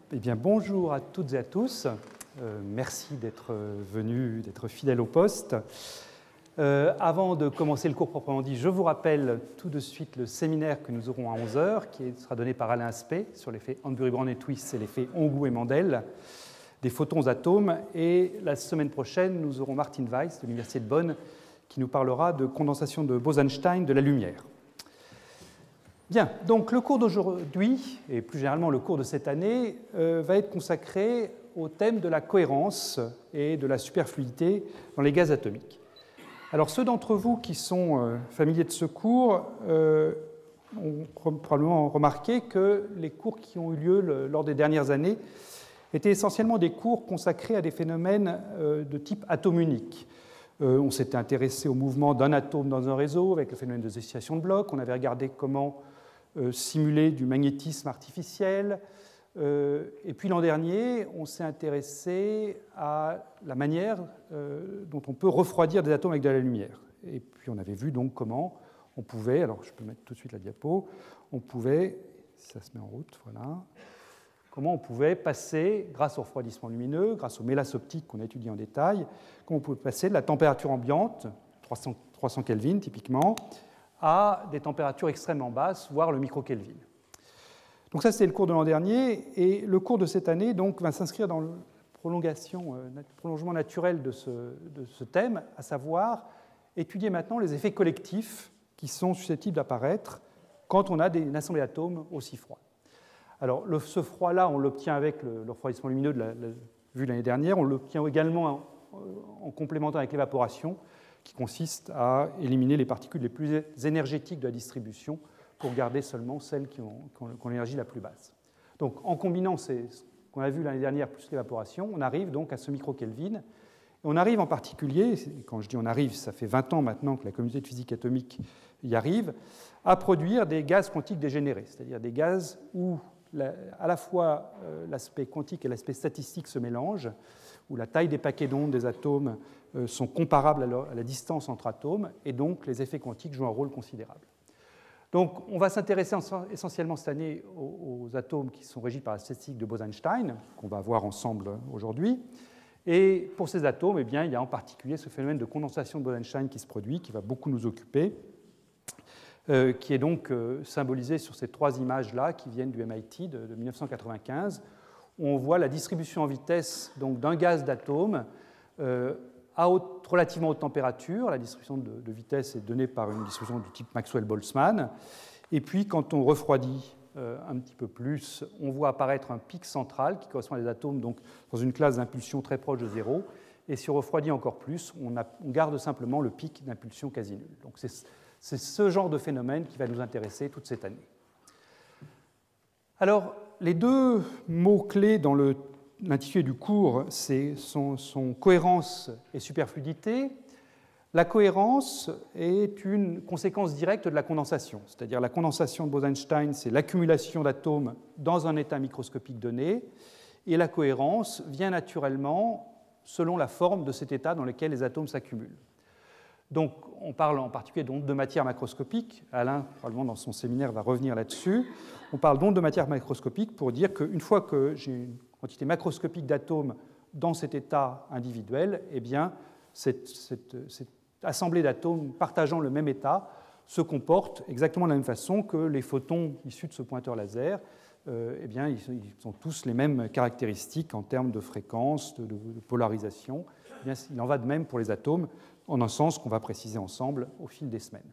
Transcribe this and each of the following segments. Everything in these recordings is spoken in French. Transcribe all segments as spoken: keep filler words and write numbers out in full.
Eh bien, bonjour à toutes et à tous. Euh, merci d'être venus, d'être fidèles au poste. Euh, avant de commencer le cours proprement dit, je vous rappelle tout de suite le séminaire que nous aurons à onze heures, qui sera donné par Alain Aspect sur l'effet Hanbury-Brown et Twiss et l'effet Ongu et Mendel des photons atomes. Et la semaine prochaine, nous aurons Martin Weiss de l'Université de Bonn qui nous parlera de condensation de Bose-Einstein de la lumière. Bien, donc le cours d'aujourd'hui, et plus généralement le cours de cette année, euh, va être consacré au thème de la cohérence et de la superfluidité dans les gaz atomiques. Alors ceux d'entre vous qui sont euh, familiers de ce cours euh, ont probablement remarqué que les cours qui ont eu lieu le, lors des dernières années étaient essentiellement des cours consacrés à des phénomènes euh, de type atome unique. Euh, on s'était intéressé au mouvement d'un atome dans un réseau avec le phénomène de dissociation de blocs. On avait regardé comment euh, simuler du magnétisme artificiel. Euh, et puis l'an dernier, on s'est intéressé à la manière euh, dont on peut refroidir des atomes avec de la lumière. Et puis on avait vu donc comment on pouvait, alors je peux mettre tout de suite la diapo, on pouvait, si ça se met en route, voilà, comment on pouvait passer, grâce au refroidissement lumineux, grâce aux mélasses optiques qu'on a étudiées en détail, comment on pouvait passer de la température ambiante, trois cents, trois cents Kelvin typiquement, à des températures extrêmement basses, voire le micro-Kelvin. Donc ça, c'était le cours de l'an dernier, et le cours de cette année donc, va s'inscrire dans le prolongation, euh, prolongement naturel de ce, de ce thème, à savoir étudier maintenant les effets collectifs qui sont susceptibles d'apparaître quand on a des, une assemblée d'atomes aussi froide. Alors, le, ce froid-là, on l'obtient avec le, le refroidissement lumineux de la, la, vu l'année dernière. On l'obtient également en, en complémentant avec l'évaporation, qui consiste à éliminer les particules les plus énergétiques de la distribution pour garder seulement celles qui ont, qui ont, qui ont l'énergie la plus basse. Donc, en combinant ces, ce qu'on a vu l'année dernière plus l'évaporation, on arrive donc à ce micro-Kelvin. Et on arrive en particulier, quand je dis on arrive, ça fait vingt ans maintenant que la communauté de physique atomique y arrive, à produire des gaz quantiques dégénérés, c'est-à-dire des gaz où La, à la fois euh, l'aspect quantique et l'aspect statistique se mélangent, où la taille des paquets d'ondes des atomes euh, sont comparables à, leur, à la distance entre atomes, et donc les effets quantiques jouent un rôle considérable. Donc on va s'intéresser essentiellement cette année aux, aux atomes qui sont régis par la statistique de Bose-Einstein, qu'on va voir ensemble aujourd'hui. Et pour ces atomes, eh bien, il y a en particulier ce phénomène de condensation de Bose-Einstein qui se produit, qui va beaucoup nous occuper. Euh, qui est donc euh, symbolisé sur ces trois images-là qui viennent du M I T de, de mille neuf cent quatre-vingt-quinze, où on voit la distribution en vitesse d'un gaz d'atomes euh, à haute, relativement haute température. La distribution de, de vitesse est donnée par une distribution du type Maxwell-Boltzmann. Et puis, quand on refroidit euh, un petit peu plus, on voit apparaître un pic central qui correspond à des atomes donc, dans une classe d'impulsion très proche de zéro. Et si on refroidit encore plus, on, a, on garde simplement le pic d'impulsion quasi nul. Donc, c'est C'est ce genre de phénomène qui va nous intéresser toute cette année. Alors, les deux mots-clés dans l'intitulé du cours sont, sont cohérence et superfluidité. La cohérence est une conséquence directe de la condensation, c'est-à-dire la condensation de Bose-Einstein, c'est l'accumulation d'atomes dans un état microscopique donné, et la cohérence vient naturellement selon la forme de cet état dans lequel les atomes s'accumulent. Donc, on parle en particulier d'ondes de matière macroscopique. Alain, probablement dans son séminaire, va revenir là-dessus. On parle d'ondes de matière macroscopique pour dire qu'une fois que j'ai une quantité macroscopique d'atomes dans cet état individuel, eh bien, cette, cette, cette assemblée d'atomes partageant le même état se comporte exactement de la même façon que les photons issus de ce pointeur laser. Euh, eh bien, ils, ils ont tous les mêmes caractéristiques en termes de fréquence, de, de, de polarisation. Eh bien, il en va de même pour les atomes, en un sens qu'on va préciser ensemble au fil des semaines.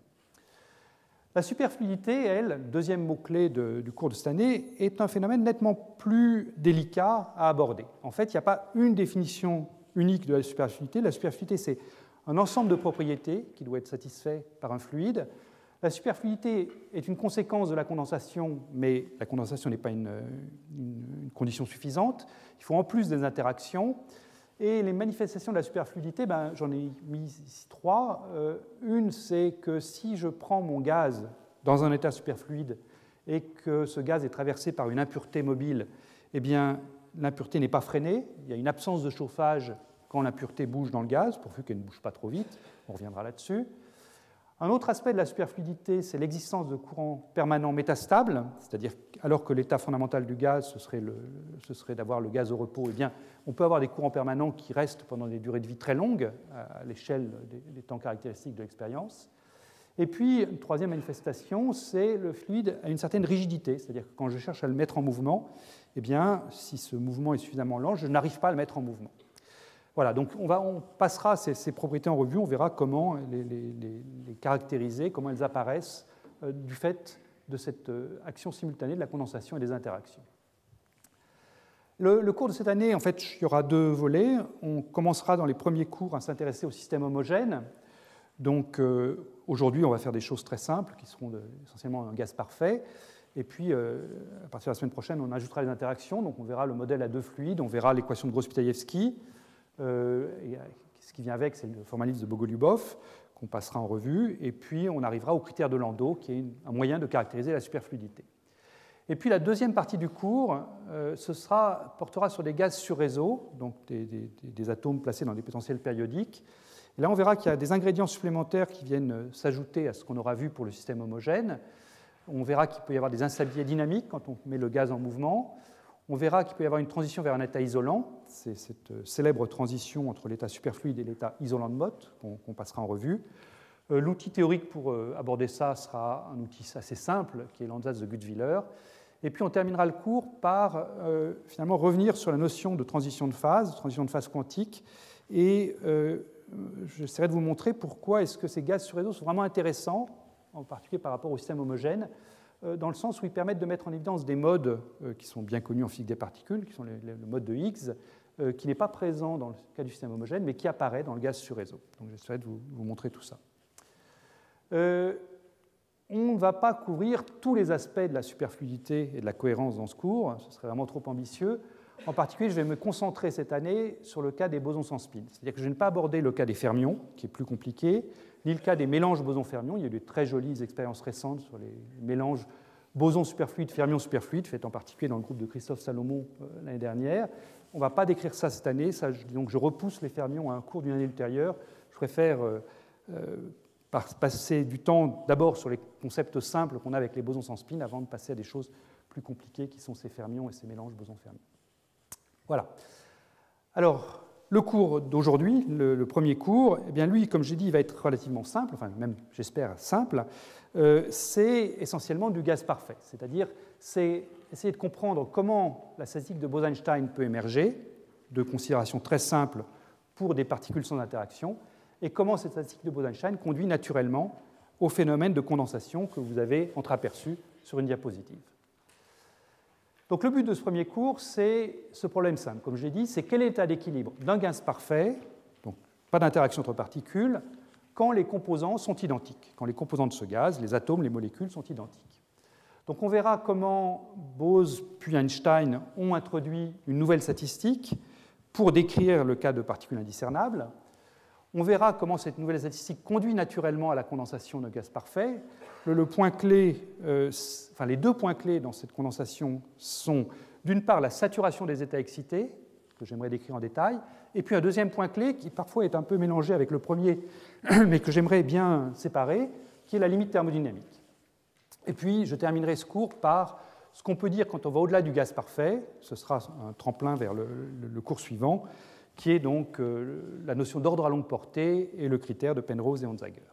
La superfluidité, elle, deuxième mot-clé du cours de cette année, est un phénomène nettement plus délicat à aborder. En fait, il n'y a pas une définition unique de la superfluidité. La superfluidité, c'est un ensemble de propriétés qui doit être satisfait par un fluide. La superfluidité est une conséquence de la condensation, mais la condensation n'est pas une, une, une condition suffisante. Il faut en plus des interactions. Et les manifestations de la superfluidité, ben, j'en ai mis ici trois. Euh, une, c'est que si je prends mon gaz dans un état superfluide et que ce gaz est traversé par une impureté mobile, eh bien, l'impureté n'est pas freinée. Il y a une absence de chauffage quand l'impureté bouge dans le gaz, pourvu qu'elle ne bouge pas trop vite. On reviendra là-dessus. Un autre aspect de la superfluidité, c'est l'existence de courants permanents métastables, c'est-à-dire alors que l'état fondamental du gaz, ce serait, le, ce serait d'avoir le gaz au repos, eh bien, on peut avoir des courants permanents qui restent pendant des durées de vie très longues, à l'échelle des, des temps caractéristiques de l'expérience. Et puis, une troisième manifestation, c'est le fluide a une certaine rigidité, c'est-à-dire que quand je cherche à le mettre en mouvement, eh bien, si ce mouvement est suffisamment lent, je n'arrive pas à le mettre en mouvement. Voilà, donc on, va, on passera ces, ces propriétés en revue, on verra comment les, les, les, les caractériser, comment elles apparaissent euh, du fait de cette euh, action simultanée de la condensation et des interactions. Le, le cours de cette année, en fait, il y aura deux volets. On commencera dans les premiers cours à s'intéresser au système homogène. Donc euh, aujourd'hui, on va faire des choses très simples, qui seront de, essentiellement un gaz parfait. Et puis, euh, à partir de la semaine prochaine, on ajoutera les interactions. Donc on verra le modèle à deux fluides, on verra l'équation de Gross-Pitayevsky. Euh, et ce qui vient avec, c'est le formalisme de Bogoliubov, qu'on passera en revue. Et puis, on arrivera au critère de Landau, qui est un moyen de caractériser la superfluidité. Et puis, la deuxième partie du cours, euh, ce sera, portera sur des gaz sur réseau, donc des, des, des atomes placés dans des potentiels périodiques. Et là, on verra qu'il y a des ingrédients supplémentaires qui viennent s'ajouter à ce qu'on aura vu pour le système homogène. On verra qu'il peut y avoir des instabilités dynamiques quand on met le gaz en mouvement. On verra qu'il peut y avoir une transition vers un état isolant. C'est cette célèbre transition entre l'état superfluide et l'état isolant de Mott qu'on passera en revue. Euh, L'outil théorique pour euh, aborder ça sera un outil assez simple, qui est l'Ansatz de Guttwiller. Et puis on terminera le cours par euh, finalement revenir sur la notion de transition de phase, transition de phase quantique, et euh, j'essaierai de vous montrer pourquoi est-ce que ces gaz sur réseau sont vraiment intéressants, en particulier par rapport au système homogène, dans le sens où ils permettent de mettre en évidence des modes qui sont bien connus en physique des particules, qui sont le mode de Higgs, qui n'est pas présent dans le cas du système homogène, mais qui apparaît dans le gaz sur réseau. Donc j'essaierai de vous, vous montrer tout ça. Euh, on ne va pas couvrir tous les aspects de la superfluidité et de la cohérence dans ce cours, ce serait vraiment trop ambitieux. En particulier, je vais me concentrer cette année sur le cas des bosons sans spin. C'est-à-dire que je ne vais pas aborder le cas des fermions, qui est plus compliqué, ni le cas des mélanges bosons-fermions. Il y a eu de très jolies expériences récentes sur les mélanges bosons superfluides, fermions superfluides, faites en particulier dans le groupe de Christophe Salomon euh, l'année dernière. On ne va pas décrire ça cette année, ça, donc je repousse les fermions à un cours d'une année ultérieure. Je préfère euh, euh, passer du temps d'abord sur les concepts simples qu'on a avec les bosons sans spin avant de passer à des choses plus compliquées qui sont ces fermions et ces mélanges bosons-fermions. Voilà. Alors, le cours d'aujourd'hui, le, le premier cours, eh bien lui, comme j'ai dit, il va être relativement simple, enfin même, j'espère, simple. Euh, c'est essentiellement du gaz parfait, c'est-à-dire c'est essayer de comprendre comment la statistique de Bose-Einstein peut émerger de considérations très simples pour des particules sans interaction, et comment cette statistique de Bose-Einstein conduit naturellement au phénomène de condensation que vous avez entreaperçu sur une diapositive. Donc le but de ce premier cours, c'est ce problème simple, comme je l'ai dit, c'est quel est l'état d'équilibre d'un gaz parfait, donc pas d'interaction entre particules, quand les composants sont identiques, quand les composants de ce gaz, les atomes, les molécules, sont identiques. Donc on verra comment Bose puis Einstein ont introduit une nouvelle statistique pour décrire le cas de particules indiscernables. On verra comment cette nouvelle statistique conduit naturellement à la condensation de gaz parfait. Le, le point clé, euh, enfin, les deux points clés dans cette condensation sont d'une part la saturation des états excités, que j'aimerais décrire en détail, et puis un deuxième point clé qui parfois est un peu mélangé avec le premier, mais que j'aimerais bien séparer, qui est la limite thermodynamique. Et puis je terminerai ce cours par ce qu'on peut dire quand on va au-delà du gaz parfait, ce sera un tremplin vers le, le, le cours suivant, qui est donc euh, la notion d'ordre à longue portée et le critère de Penrose et Onsager.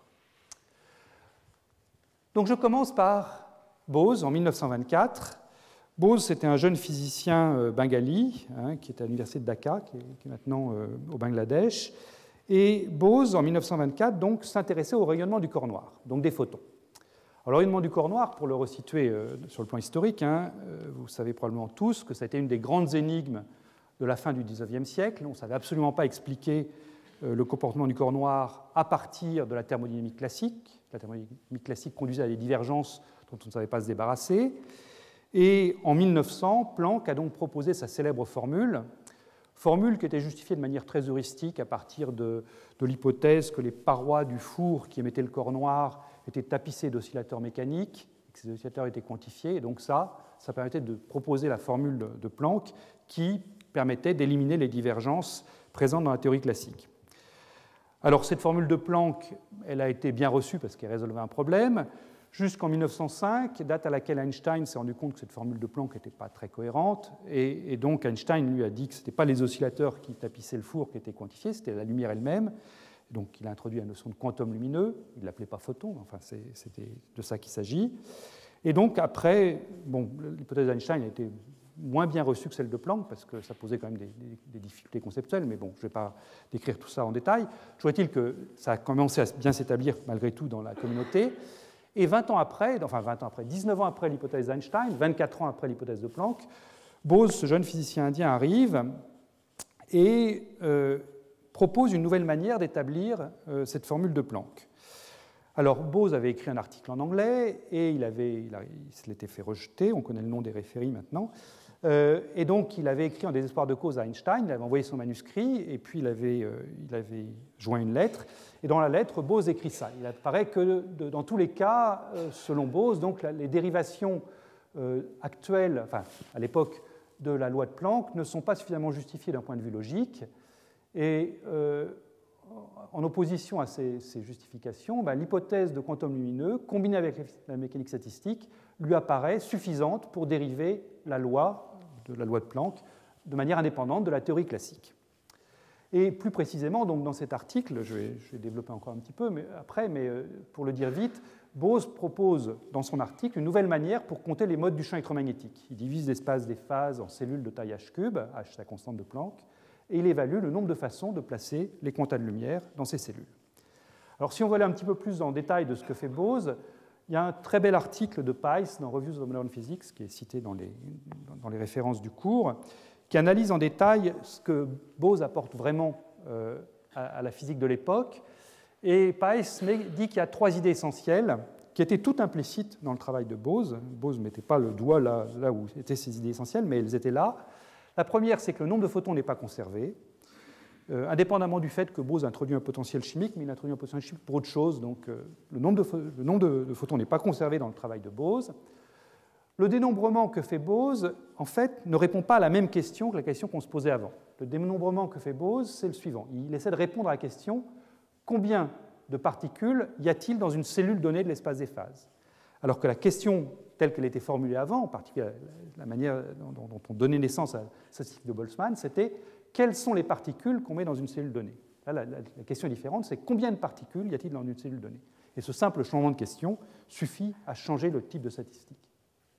Donc je commence par Bose en mille neuf cent vingt-quatre. Bose, c'était un jeune physicien euh, bengali, hein, qui est à l'université de Dhaka, qui est, qui est maintenant euh, au Bangladesh. Et Bose, en mille neuf cent vingt-quatre, donc, s'intéressait au rayonnement du corps noir, donc des photons. Alors, le rayonnement du corps noir, pour le resituer euh, sur le plan historique, hein, euh, vous savez probablement tous que ça a été une des grandes énigmes de la fin du dix-neuvième siècle. On ne savait absolument pas expliquer euh, le comportement du corps noir à partir de la thermodynamique classique. La thermodynamique classique conduisait à des divergences dont on ne savait pas se débarrasser. Et en mille neuf cents, Planck a donc proposé sa célèbre formule, formule qui était justifiée de manière très heuristique à partir de, de l'hypothèse que les parois du four qui émettaient le corps noir étaient tapissées d'oscillateurs mécaniques, et que ces oscillateurs étaient quantifiés. Et donc ça, ça permettait de proposer la formule de, de Planck qui permettait d'éliminer les divergences présentes dans la théorie classique. Alors cette formule de Planck, elle a été bien reçue parce qu'elle résolvait un problème, jusqu'en mille neuf cent cinq, date à laquelle Einstein s'est rendu compte que cette formule de Planck n'était pas très cohérente, et, et donc Einstein lui a dit que ce n'était pas les oscillateurs qui tapissaient le four qui étaient quantifiés, c'était la lumière elle-même. Donc il a introduit la notion de quantum lumineux, il ne l'appelait pas photon, enfin c'était de ça qu'il s'agit. Et donc après, bon, l'hypothèse d'Einstein a été moins bien reçue que celle de Planck, parce que ça posait quand même des, des, des difficultés conceptuelles, mais bon, je ne vais pas décrire tout ça en détail. Toujours est-il que ça a commencé à bien s'établir malgré tout dans la communauté. Et vingt ans après, enfin vingt ans après, dix-neuf ans après l'hypothèse d'Einstein, vingt-quatre ans après l'hypothèse de Planck, Bose, ce jeune physicien indien, arrive et euh, propose une nouvelle manière d'établir euh, cette formule de Planck. Alors Bose avait écrit un article en anglais et il, avait, il, a, il se l'était fait rejeter, on connaît le nom des référis maintenant, euh, et donc il avait écrit en désespoir de cause à Einstein, il avait envoyé son manuscrit et puis il avait, euh, il avait joint une lettre, et dans la lettre, Bose écrit ça. Il apparaît que de, dans tous les cas, euh, selon Bose, donc, la, les dérivations euh, actuelles, enfin à l'époque de la loi de Planck, ne sont pas suffisamment justifiées d'un point de vue logique, et euh, en opposition à ces, ces justifications, ben, l'hypothèse de quantum lumineux, combinée avec la mécanique statistique, lui apparaît suffisante pour dériver la loi, de la loi de Planck de manière indépendante de la théorie classique. Et plus précisément, donc, dans cet article, je vais, je vais développer encore un petit peu mais après, mais pour le dire vite, Bose propose dans son article une nouvelle manière pour compter les modes du champ électromagnétique. Il divise l'espace des phases en cellules de taille h cube, h sa constante de Planck, et il évalue le nombre de façons de placer les quantas de lumière dans ces cellules. Alors si on veut aller un petit peu plus en détail de ce que fait Bose, il y a un très bel article de Pais dans Reviews of Modern Physics, qui est cité dans les, dans les références du cours, qui analyse en détail ce que Bose apporte vraiment euh, à, à la physique de l'époque. Et Pais dit qu'il y a trois idées essentielles qui étaient toutes implicites dans le travail de Bose. Bose ne mettait pas le doigt là, là où étaient ces idées essentielles, mais elles étaient là. La première, c'est que le nombre de photons n'est pas conservé, euh, indépendamment du fait que Bose introduit un potentiel chimique, mais il introduit un potentiel chimique pour autre chose, donc euh, le nombre, de, le nombre de, de photons n'est pas conservé dans le travail de Bose. Le dénombrement que fait Bose, en fait, ne répond pas à la même question que la question qu'on se posait avant. Le dénombrement que fait Bose, c'est le suivant. Il essaie de répondre à la question combien de particules y a-t-il dans une cellule donnée de l'espace des phases? Alors que la question telle qu'elle était formulée avant, en particulier la manière dont on donnait naissance à la statistique de Boltzmann, c'était quelles sont les particules qu'on met dans une cellule donnée. Là, la, la, la question est différente, c'est combien de particules y a-t-il dans une cellule donnée? Et ce simple changement de question suffit à changer le type de statistique.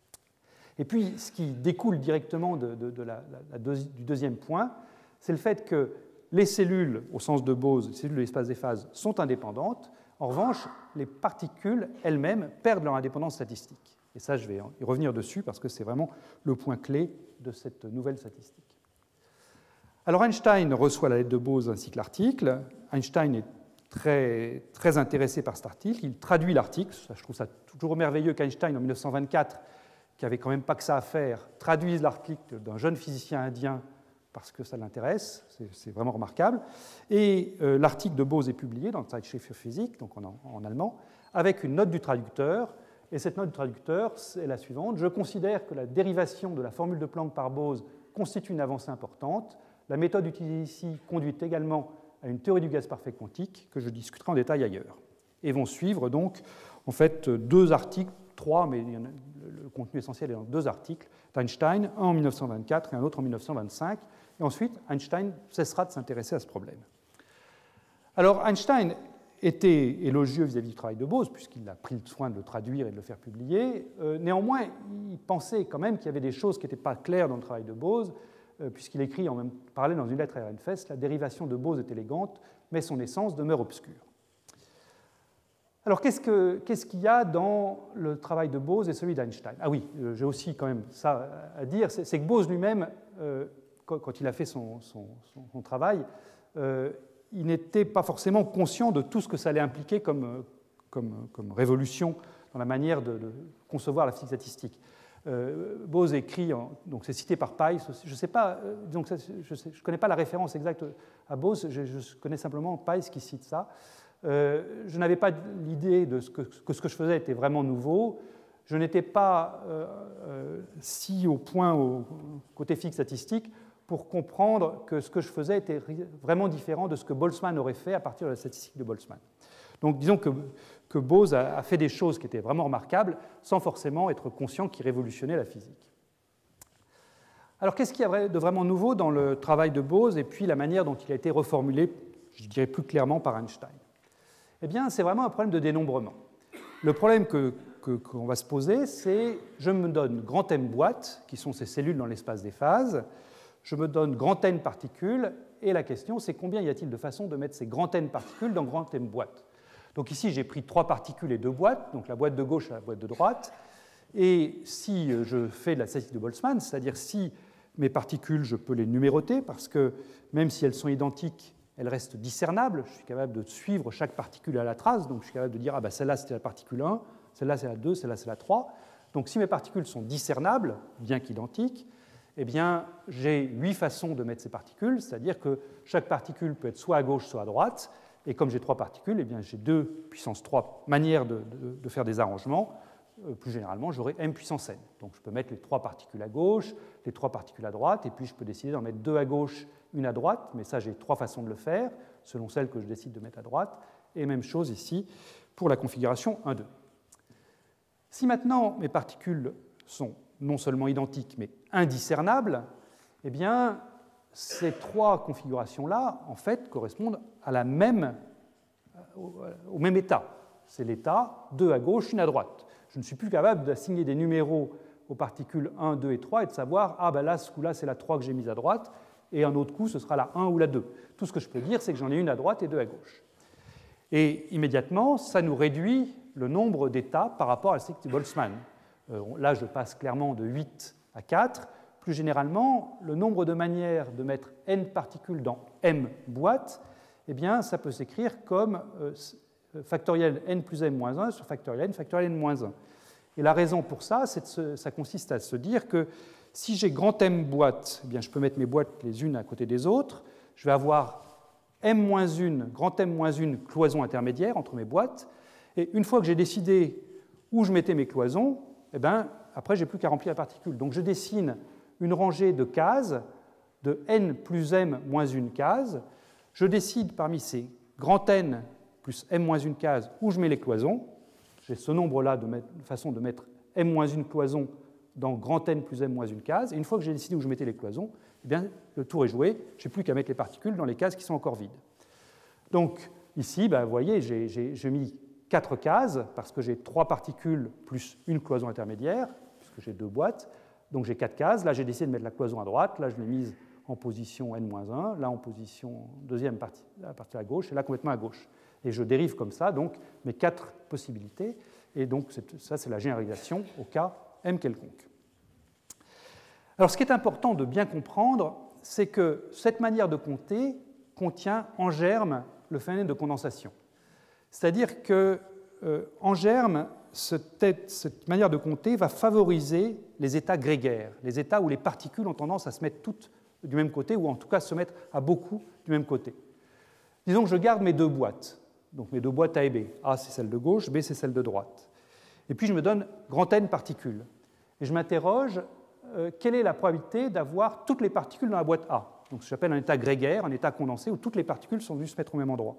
Et puis, ce qui découle directement de, de, de la, la, du deuxième point, c'est le fait que les cellules, au sens de Bose, les cellules de l'espace des phases, sont indépendantes. En revanche, les particules elles-mêmes perdent leur indépendance statistique. Et ça, je vais y revenir dessus parce que c'est vraiment le point clé de cette nouvelle statistique. Alors Einstein reçoit la lettre de Bose ainsi que l'article. Einstein est très, très intéressé par cet article. Il traduit l'article. Je trouve ça toujours merveilleux qu'Einstein, en mille neuf cent vingt-quatre, qui n'avait quand même pas que ça à faire, traduise l'article d'un jeune physicien indien parce que ça l'intéresse. C'est vraiment remarquable. Et euh, l'article de Bose est publié dans Zeitschrift für Physik, donc en, en allemand, avec une note du traducteur. Et cette note du traducteur est la suivante. Je considère que la dérivation de la formule de Planck par Bose constitue une avancée importante. La méthode utilisée ici conduit également à une théorie du gaz parfait quantique que je discuterai en détail ailleurs. Et vont suivre donc en fait deux articles, trois, mais il y en a, le contenu essentiel est dans deux articles d'Einstein, un en mille neuf cent vingt-quatre et un autre en mille neuf cent vingt-cinq. Et ensuite, Einstein cessera de s'intéresser à ce problème. Alors Einstein était élogieux vis-à-vis du travail de Bose, puisqu'il a pris le soin de le traduire et de le faire publier. Euh, néanmoins, il pensait quand même qu'il y avait des choses qui n'étaient pas claires dans le travail de Bose, euh, puisqu'il écrit en même parallèle dans une lettre à Ehrenfest, la dérivation de Bose est élégante, mais son essence demeure obscure. Alors, qu'est-ce que, qu'est-ce qu'il y a dans le travail de Bose et celui d'Einstein? Ah oui, euh, j'ai aussi quand même ça à dire, c'est, c'est que Bose lui-même, euh, quand, quand il a fait son, son, son, son travail, euh, il n'était pas forcément conscient de tout ce que ça allait impliquer comme, comme, comme révolution dans la manière de, de concevoir la physique statistique. Euh, Bose écrit, en, donc c'est cité par Pais, je ne sais pas, donc ça, je ne connais pas la référence exacte à Bose, je, je connais simplement Pais qui cite ça. Euh, je n'avais pas l'idée de ce que, que ce que je faisais était vraiment nouveau. Je n'étais pas euh, euh, si au point au côté physique statistique pour comprendre que ce que je faisais était vraiment différent de ce que Boltzmann aurait fait à partir de la statistique de Boltzmann. Donc disons que, que Bose a, a fait des choses qui étaient vraiment remarquables sans forcément être conscient qu'il révolutionnait la physique. Alors qu'est-ce qu'il y a de vraiment nouveau dans le travail de Bose et puis la manière dont il a été reformulé, je dirais plus clairement, par Einstein? Eh bien, c'est vraiment un problème de dénombrement. Le problème que, que, qu'on va se poser, c'est je me donne grand M boîtes, qui sont ces cellules dans l'espace des phases, je me donne grand N particules, et la question, c'est combien y a-t-il de façons de mettre ces grand N particules dans grand M boîtes? Donc ici, j'ai pris trois particules et deux boîtes, donc la boîte de gauche et la boîte de droite, et si je fais de la statistique de Boltzmann, c'est-à-dire si mes particules, je peux les numéroter, parce que même si elles sont identiques, elles restent discernables, je suis capable de suivre chaque particule à la trace, donc je suis capable de dire, ah ben celle-là c'était la particule un, celle-là c'est la deux, celle-là c'est la trois. Donc si mes particules sont discernables, bien qu'identiques, eh bien j'ai huit façons de mettre ces particules, c'est-à-dire que chaque particule peut être soit à gauche, soit à droite, et comme j'ai trois particules, eh bien j'ai deux puissance trois manières de, de, de faire des arrangements. Euh, plus généralement, j'aurai m puissance n. Donc je peux mettre les trois particules à gauche, les trois particules à droite, et puis je peux décider d'en mettre deux à gauche, une à droite, mais ça j'ai trois façons de le faire, selon celle que je décide de mettre à droite, et même chose ici pour la configuration un deux. Si maintenant mes particules sont non seulement identiques, mais indiscernables, eh bien ces trois configurations-là, en fait, correspondent à la même, au, au même état. C'est l'état deux à gauche, une à droite. Je ne suis plus capable d'assigner des numéros aux particules un, deux et trois et de savoir, ah ben là, ce coup-là, c'est la trois que j'ai mise à droite, et un autre coup, ce sera la un ou la deux. Tout ce que je peux dire, c'est que j'en ai une à droite et deux à gauche. Et immédiatement, ça nous réduit le nombre d'états par rapport à la statistique de Boltzmann. Euh, là, je passe clairement de huit à quatre. Plus généralement, le nombre de manières de mettre n particules dans m boîtes, eh bien, ça peut s'écrire comme euh, factoriel n plus m moins un sur factoriel n factoriel n moins un. Et la raison pour ça, c'est que ça consiste à se dire que si j'ai grand M boîtes, eh bien, je peux mettre mes boîtes les unes à côté des autres. Je vais avoir M moins un, grand M moins un cloison intermédiaire entre mes boîtes. Et une fois que j'ai décidé où je mettais mes cloisons, eh bien, après, je n'ai plus qu'à remplir la particule. Donc, je dessine une rangée de cases de n plus m moins une case. Je décide parmi ces grand N plus m moins une case où je mets les cloisons. J'ai ce nombre-là de, de façon de mettre m moins une cloison dans grand N plus m moins une case. Et une fois que j'ai décidé où je mettais les cloisons, eh bien, le tour est joué. Je n'ai plus qu'à mettre les particules dans les cases qui sont encore vides. Donc ici, ben, vous voyez, j'ai mis quatre cases parce que j'ai trois particules plus une cloison intermédiaire, puisque j'ai deux boîtes. Donc j'ai quatre cases. Là, j'ai décidé de mettre la cloison à droite. Là, je l'ai mise en position n moins un. Là, en position deuxième partie, la partie à gauche. Et là, complètement à gauche. Et je dérive comme ça donc mes quatre possibilités. Et donc ça, c'est la généralisation au cas m quelconque. Alors, ce qui est important de bien comprendre, c'est que cette manière de compter contient en germe le phénomène de condensation. C'est-à-dire qu'en euh, germe, cette, cette manière de compter va favoriser les états grégaires, les états où les particules ont tendance à se mettre toutes du même côté, ou en tout cas se mettre à beaucoup du même côté. Disons que je garde mes deux boîtes, donc mes deux boîtes A et B. A, c'est celle de gauche, B, c'est celle de droite. Et puis je me donne grand N particules. Et je m'interroge, euh, quelle est la probabilité d'avoir toutes les particules dans la boîte A? Donc, ce que j'appelle un état grégaire, un état condensé, où toutes les particules sont venues se mettre au même endroit.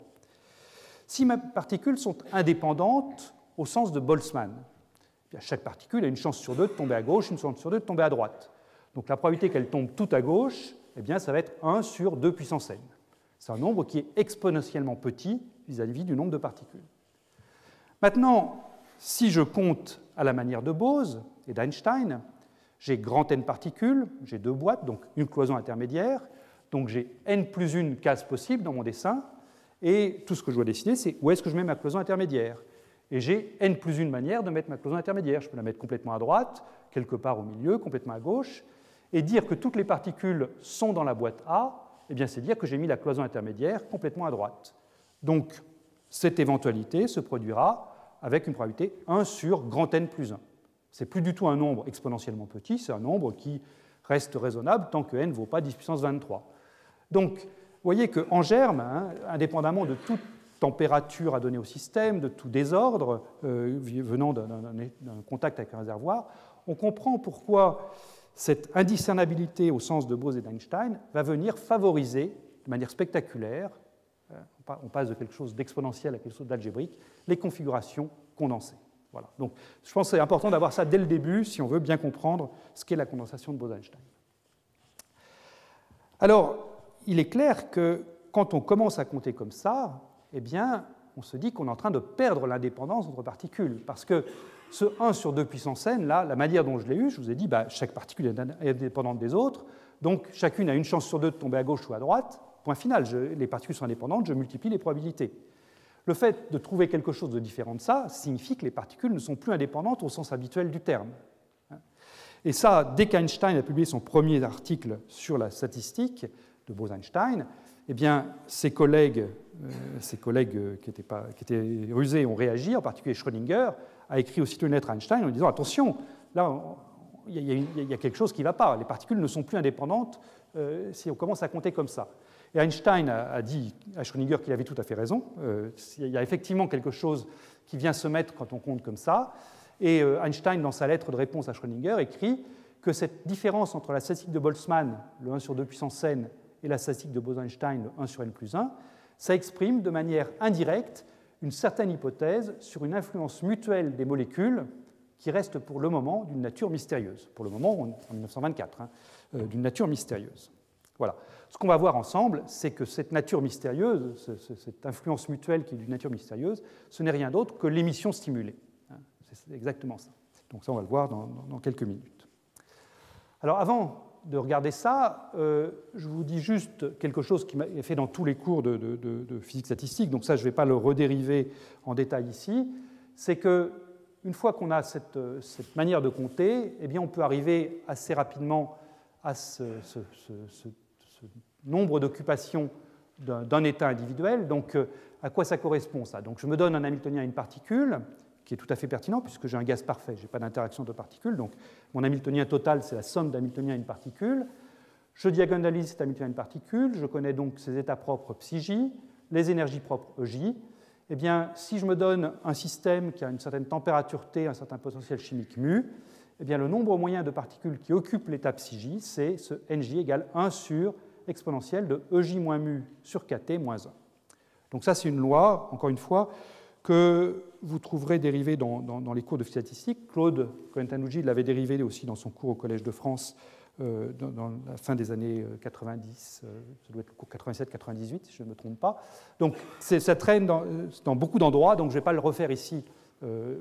Si mes particules sont indépendantes au sens de Boltzmann, bien, chaque particule a une chance sur deux de tomber à gauche, une chance sur deux de tomber à droite. Donc la probabilité qu'elle tombe toute à gauche, eh bien, ça va être un sur deux puissance n. C'est un nombre qui est exponentiellement petit vis-à-vis du nombre de particules. Maintenant, si je compte à la manière de Bose et d'Einstein, j'ai grand N particules, j'ai deux boîtes, donc une cloison intermédiaire, donc j'ai n plus une case possible dans mon dessin, et tout ce que je dois décider, c'est où est-ce que je mets ma cloison intermédiaire. Et j'ai n plus une manière de mettre ma cloison intermédiaire. Je peux la mettre complètement à droite, quelque part au milieu, complètement à gauche, et dire que toutes les particules sont dans la boîte A, eh bien, c'est dire que j'ai mis la cloison intermédiaire complètement à droite. Donc, cette éventualité se produira avec une probabilité un sur grand N plus un. Ce n'est plus du tout un nombre exponentiellement petit, c'est un nombre qui reste raisonnable tant que n ne vaut pas dix puissance vingt-trois. Donc, vous voyez qu'en germe, hein, indépendamment de toute température à donner au système, de tout désordre euh, venant d'un contact avec un réservoir, on comprend pourquoi cette indiscernabilité au sens de Bose et d'Einstein va venir favoriser de manière spectaculaire, on passe de quelque chose d'exponentiel à quelque chose d'algébrique, les configurations condensées. Voilà. Donc, je pense que c'est important d'avoir ça dès le début si on veut bien comprendre ce qu'est la condensation de Bose-Einstein. Alors, il est clair que quand on commence à compter comme ça, eh bien, on se dit qu'on est en train de perdre l'indépendance entre particules, parce que ce un sur deux puissance n, là, la manière dont je l'ai eu, je vous ai dit, bah, chaque particule est indépendante des autres, donc chacune a une chance sur deux de tomber à gauche ou à droite, point final, je, les particules sont indépendantes, je multiplie les probabilités. Le fait de trouver quelque chose de différent de ça signifie que les particules ne sont plus indépendantes au sens habituel du terme. Et ça, dès qu'Einstein a publié son premier article sur la statistique de Bose-Einstein, eh bien, ses collègues, euh, ses collègues qui, étaient pas, qui étaient rusés ont réagi, en particulier Schrödinger a écrit aussitôt une lettre à Einstein en disant « Attention, là, il y, y, y a quelque chose qui ne va pas, les particules ne sont plus indépendantes euh, si on commence à compter comme ça ». Et Einstein a, a dit à Schrödinger qu'il avait tout à fait raison. Euh, il y a effectivement quelque chose qui vient se mettre quand on compte comme ça. Et euh, Einstein, dans sa lettre de réponse à Schrödinger, écrit que cette différence entre la statistique de Boltzmann, le un sur deux puissance n, et la statistique de Bose-Einstein, le un sur n plus un, ça exprime de manière indirecte une certaine hypothèse sur une influence mutuelle des molécules qui reste pour le moment d'une nature mystérieuse. Pour le moment, en mille neuf cent vingt-quatre, hein, euh, d'une nature mystérieuse. Voilà. Ce qu'on va voir ensemble, c'est que cette nature mystérieuse, cette influence mutuelle qui est d'une nature mystérieuse, ce n'est rien d'autre que l'émission stimulée. C'est exactement ça. Donc ça, on va le voir dans, dans quelques minutes. Alors avant de regarder ça, euh, je vous dis juste quelque chose qui est fait dans tous les cours de, de, de, de physique statistique, donc ça, je ne vais pas le redériver en détail ici, c'est qu'une fois qu'on a cette, cette manière de compter, eh bien, on peut arriver assez rapidement à ce, ce, ce, ce ce nombre d'occupations d'un état individuel. Donc, à quoi ça correspond, ça? Donc, je me donne un Hamiltonien à une particule, qui est tout à fait pertinent, puisque j'ai un gaz parfait, je n'ai pas d'interaction de particules. Donc, mon Hamiltonien total, c'est la somme d'Hamiltoniens à une particule. Je diagonalise cet Hamiltonien à une particule, je connais donc ses états propres ψj, les énergies propres Ej. Eh bien, si je me donne un système qui a une certaine température T, un certain potentiel chimique mu, eh bien, le nombre moyen de particules qui occupent l'état ψj, c'est ce Nj égale un sur exponentielle de Ej moins mu sur Kt moins un. Donc ça, c'est une loi, encore une fois, que vous trouverez dérivée dans, dans, dans les cours de statistique. Claude Cohen-Tanouji l'avait dérivée aussi dans son cours au Collège de France euh, dans, dans la fin des années quatre-vingt-dix, euh, ça doit être le cours quatre-vingt-sept quatre-vingt-dix-huit, si je ne me trompe pas. Donc ça traîne dans, dans beaucoup d'endroits, donc je ne vais pas le refaire ici euh,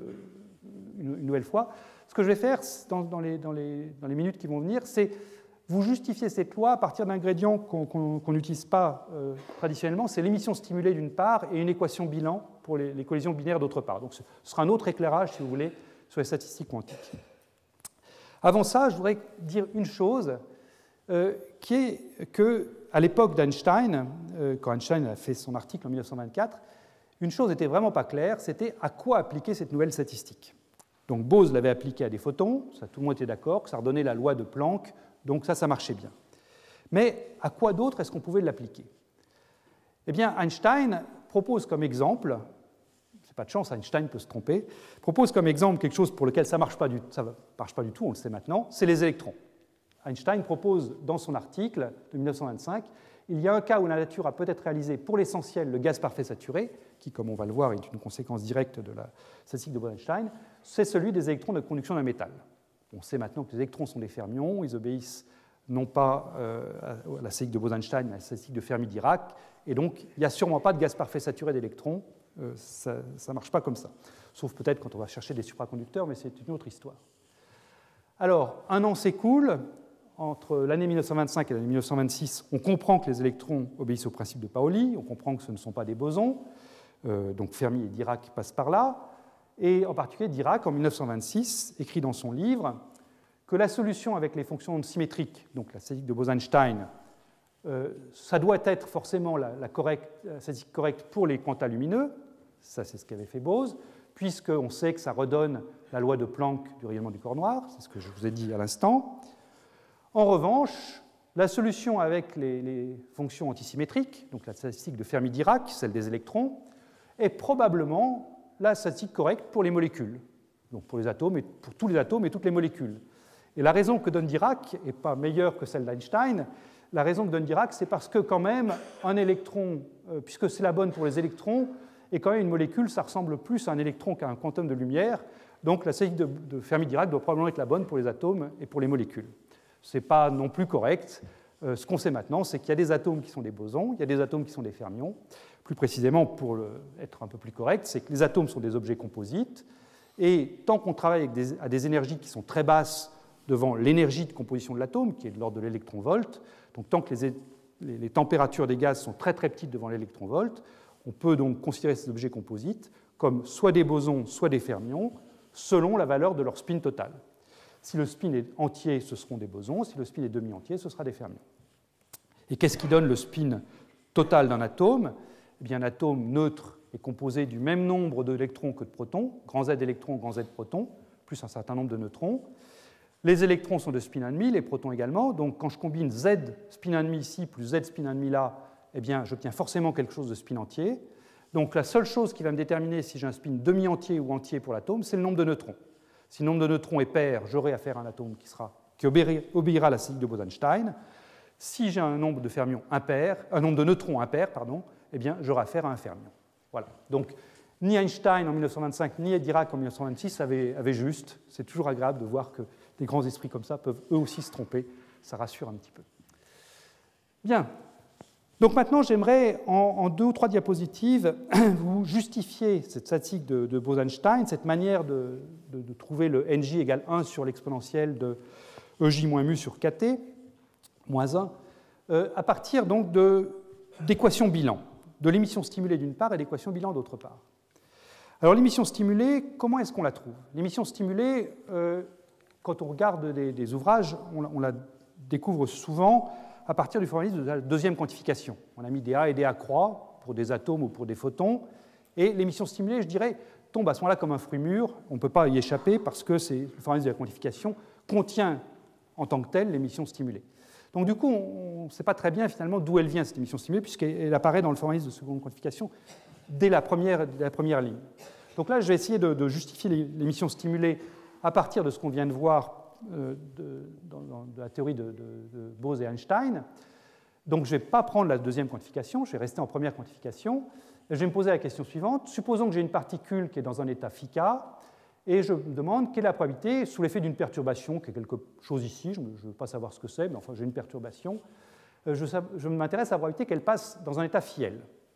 une, une nouvelle fois. Ce que je vais faire dans, dans, les, dans, les, dans les minutes qui vont venir, c'est vous justifier cette loi à partir d'ingrédients qu'on n'utilise pas euh, traditionnellement, c'est l'émission stimulée d'une part et une équation bilan pour les, les collisions binaires d'autre part. Donc ce sera un autre éclairage, si vous voulez, sur les statistiques quantiques. Avant ça, je voudrais dire une chose, euh, qui est qu'à l'époque d'Einstein, euh, quand Einstein a fait son article en mille neuf cent vingt-quatre, une chose n'était vraiment pas claire, c'était à quoi appliquer cette nouvelle statistique. Donc Bose l'avait appliqué à des photons, ça, tout le monde était d'accord, que ça redonnait la loi de Planck, donc ça, ça marchait bien. Mais à quoi d'autre est-ce qu'on pouvait l'appliquer? Eh bien, Einstein propose comme exemple, c'est pas de chance, Einstein peut se tromper, propose comme exemple quelque chose pour lequel ça ne marche pas du, ça marche pas du tout, on le sait maintenant, c'est les électrons. Einstein propose dans son article de mille neuf cent vingt-cinq, il y a un cas où la nature a peut-être réalisé pour l'essentiel le gaz parfait saturé, qui, comme on va le voir, est une conséquence directe de la statistique de Bose-Einstein, c'est celui des électrons de conduction d'un métal. On sait maintenant que les électrons sont des fermions, ils obéissent non pas euh, à la statistique de Bose-Einstein, mais à la statistique de Fermi-Dirac, et donc il n'y a sûrement pas de gaz parfait saturé d'électrons, euh, ça ne marche pas comme ça. Sauf peut-être quand on va chercher des supraconducteurs, mais c'est une autre histoire. Alors, un an s'écoule, entre l'année mille neuf cent vingt-cinq et l'année mille neuf cent vingt-six, on comprend que les électrons obéissent au principe de Pauli, on comprend que ce ne sont pas des bosons, euh, donc Fermi et Dirac passent par là, et en particulier Dirac, en mille neuf cent vingt-six, écrit dans son livre que la solution avec les fonctions symétriques, donc la statistique de Bose-Einstein, euh, ça doit être forcément la, la, correcte, la statistique correcte pour les quanta lumineux, ça c'est ce qu'avait fait Bose, puisqu'on sait que ça redonne la loi de Planck du rayonnement du corps noir, c'est ce que je vous ai dit à l'instant. En revanche, la solution avec les, les fonctions antisymétriques, donc la statistique de Fermi-Dirac, celle des électrons, est probablement la statistique correcte pour les molécules, donc pour les atomes, et pour tous les atomes et toutes les molécules. Et la raison que donne Dirac n'est pas meilleure que celle d'Einstein. La raison que donne Dirac, c'est parce que quand même, un électron, euh, puisque c'est la bonne pour les électrons, et quand même une molécule, ça ressemble plus à un électron qu'à un quantum de lumière. Donc la statistique de, de Fermi-Dirac doit probablement être la bonne pour les atomes et pour les molécules. Ce n'est pas non plus correct. Euh, ce qu'on sait maintenant, c'est qu'il y a des atomes qui sont des bosons, il y a des atomes qui sont des fermions. Plus précisément, pour le, être un peu plus correct, c'est que les atomes sont des objets composites. Et tant qu'on travaille avec des, à des énergies qui sont très basses devant l'énergie de composition de l'atome, qui est de l'ordre de l'électron-volt, donc tant que les, les, les températures des gaz sont très très petites devant l'électron-volt, on peut donc considérer ces objets composites comme soit des bosons, soit des fermions, selon la valeur de leur spin total. Si le spin est entier, ce seront des bosons. Si le spin est demi-entier, ce sera des fermions. Et qu'est-ce qui donne le spin total d'un atome? Eh bien, un atome neutre est composé du même nombre d'électrons que de protons, grand Z électrons, grand Z protons, plus un certain nombre de neutrons. Les électrons sont de spin un demi, les protons également. Donc, quand je combine Z spin un demi ici plus Z spin un demi là, eh bien, j'obtiens forcément quelque chose de spin entier. Donc, la seule chose qui va me déterminer si j'ai un spin demi-entier ou entier pour l'atome, c'est le nombre de neutrons. Si le nombre de neutrons est pair, j'aurai affaire à un atome qui, sera, qui obéira à la statistique de Bose-Einstein. Si j'ai un nombre de fermions impair, un nombre de neutrons impair, pardon, eh bien, j'aurai affaire à un fermion. Voilà. Donc, ni Einstein en mille neuf cent vingt-cinq, ni Dirac en mille neuf cent vingt-six avaient, avaient juste. C'est toujours agréable de voir que des grands esprits comme ça peuvent eux aussi se tromper. Ça rassure un petit peu. Bien. Donc maintenant, j'aimerais, en, en deux ou trois diapositives, vous justifier cette statistique de, de Bose-Einstein, cette manière de, de, de trouver le N J égale un sur l'exponentielle de E J moins mu sur K T, moins un, euh, à partir donc d'équations bilan, de l'émission stimulée d'une part et d'équations bilan d'autre part. Alors l'émission stimulée, comment est-ce qu'on la trouve? L'émission stimulée, euh, quand on regarde des, des ouvrages, on, on la découvre souvent à partir du formalisme de la deuxième quantification. On a mis des A et des A croix pour des atomes ou pour des photons, et l'émission stimulée, je dirais, tombe à ce moment-là comme un fruit mûr. On ne peut pas y échapper parce que le formalisme de la quantification contient en tant que tel l'émission stimulée. Donc du coup, on ne sait pas très bien finalement d'où elle vient cette émission stimulée, puisqu'elle apparaît dans le formalisme de seconde quantification dès la première, dès la première ligne. Donc là, je vais essayer de, de justifier l'émission stimulée à partir de ce qu'on vient de voir euh, de, dans, dans de la théorie de, de, de Bose et Einstein. Donc je ne vais pas prendre la deuxième quantification, je vais rester en première quantification. Et je vais me poser la question suivante. Supposons que j'ai une particule qui est dans un état phi k, et je me demande quelle est la probabilité, sous l'effet d'une perturbation, qui est quelque chose ici, je ne veux pas savoir ce que c'est, mais enfin j'ai une perturbation, je, je m'intéresse à la probabilité qu'elle passe dans un état phi L.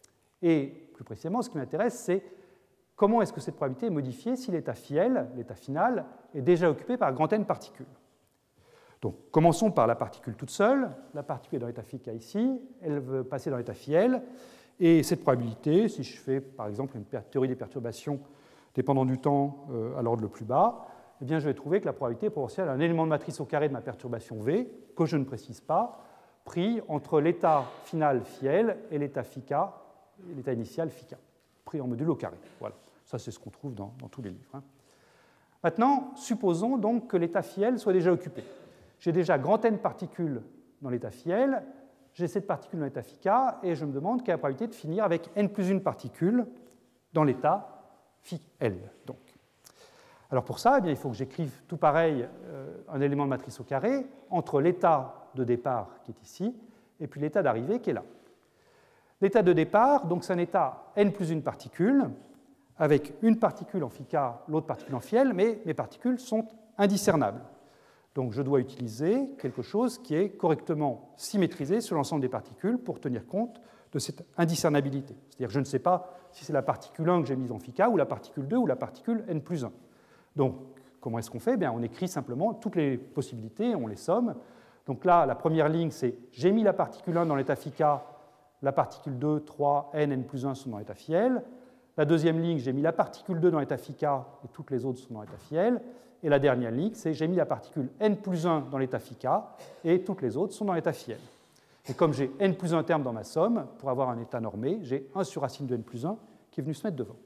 Et plus précisément, ce qui m'intéresse, c'est comment est-ce que cette probabilité est modifiée si l'état phi L, l'état final, est déjà occupé par grand N particules. Donc commençons par la particule toute seule. La particule est dans l'état phi k ici, elle veut passer dans l'état phi L, et cette probabilité, si je fais par exemple une théorie des perturbations dépendant du temps euh, à l'ordre le plus bas, eh bien, je vais trouver que la probabilité est proportionnelle à un élément de matrice au carré de ma perturbation V, que je ne précise pas, pris entre l'état final phi L et l'état phi k, l'état initial phi k, pris en module au carré. Voilà, ça c'est ce qu'on trouve dans, dans tous les livres. Hein. Maintenant, supposons donc que l'état phi L soit déjà occupé. J'ai déjà grand N particules dans l'état phi L, j'ai cette particule dans l'état phi k, et je me demande quelle est la probabilité de finir avec N plus une particule dans l'état phi L. Donc. Alors pour ça, eh bien, il faut que j'écrive tout pareil euh, un élément de matrice au carré entre l'état de départ qui est ici et puis l'état d'arrivée qui est là. L'état de départ, donc c'est un état N plus une particule avec une particule en phi k, l'autre particule en phi L, mais mes particules sont indiscernables. Donc je dois utiliser quelque chose qui est correctement symétrisé sur l'ensemble des particules pour tenir compte de cette indiscernabilité. C'est-à-dire que je ne sais pas si c'est la particule un que j'ai mise en phi k ou la particule deux ou la particule N plus un. Donc comment est-ce qu'on fait? Bien, on écrit simplement toutes les possibilités, on les somme. Donc là, la première ligne, c'est j'ai mis la particule un dans l'état phi k, la particule deux, trois, N, N plus un sont dans l'état phi L. La deuxième ligne, j'ai mis la particule deux dans l'état phi k et toutes les autres sont dans l'état phi L. Et la dernière ligne, c'est j'ai mis la particule N plus un dans l'état phi k et toutes les autres sont dans l'état phi L. Et comme j'ai N plus un termes dans ma somme, pour avoir un état normé, j'ai un sur racine de N plus un qui est venu se mettre devant.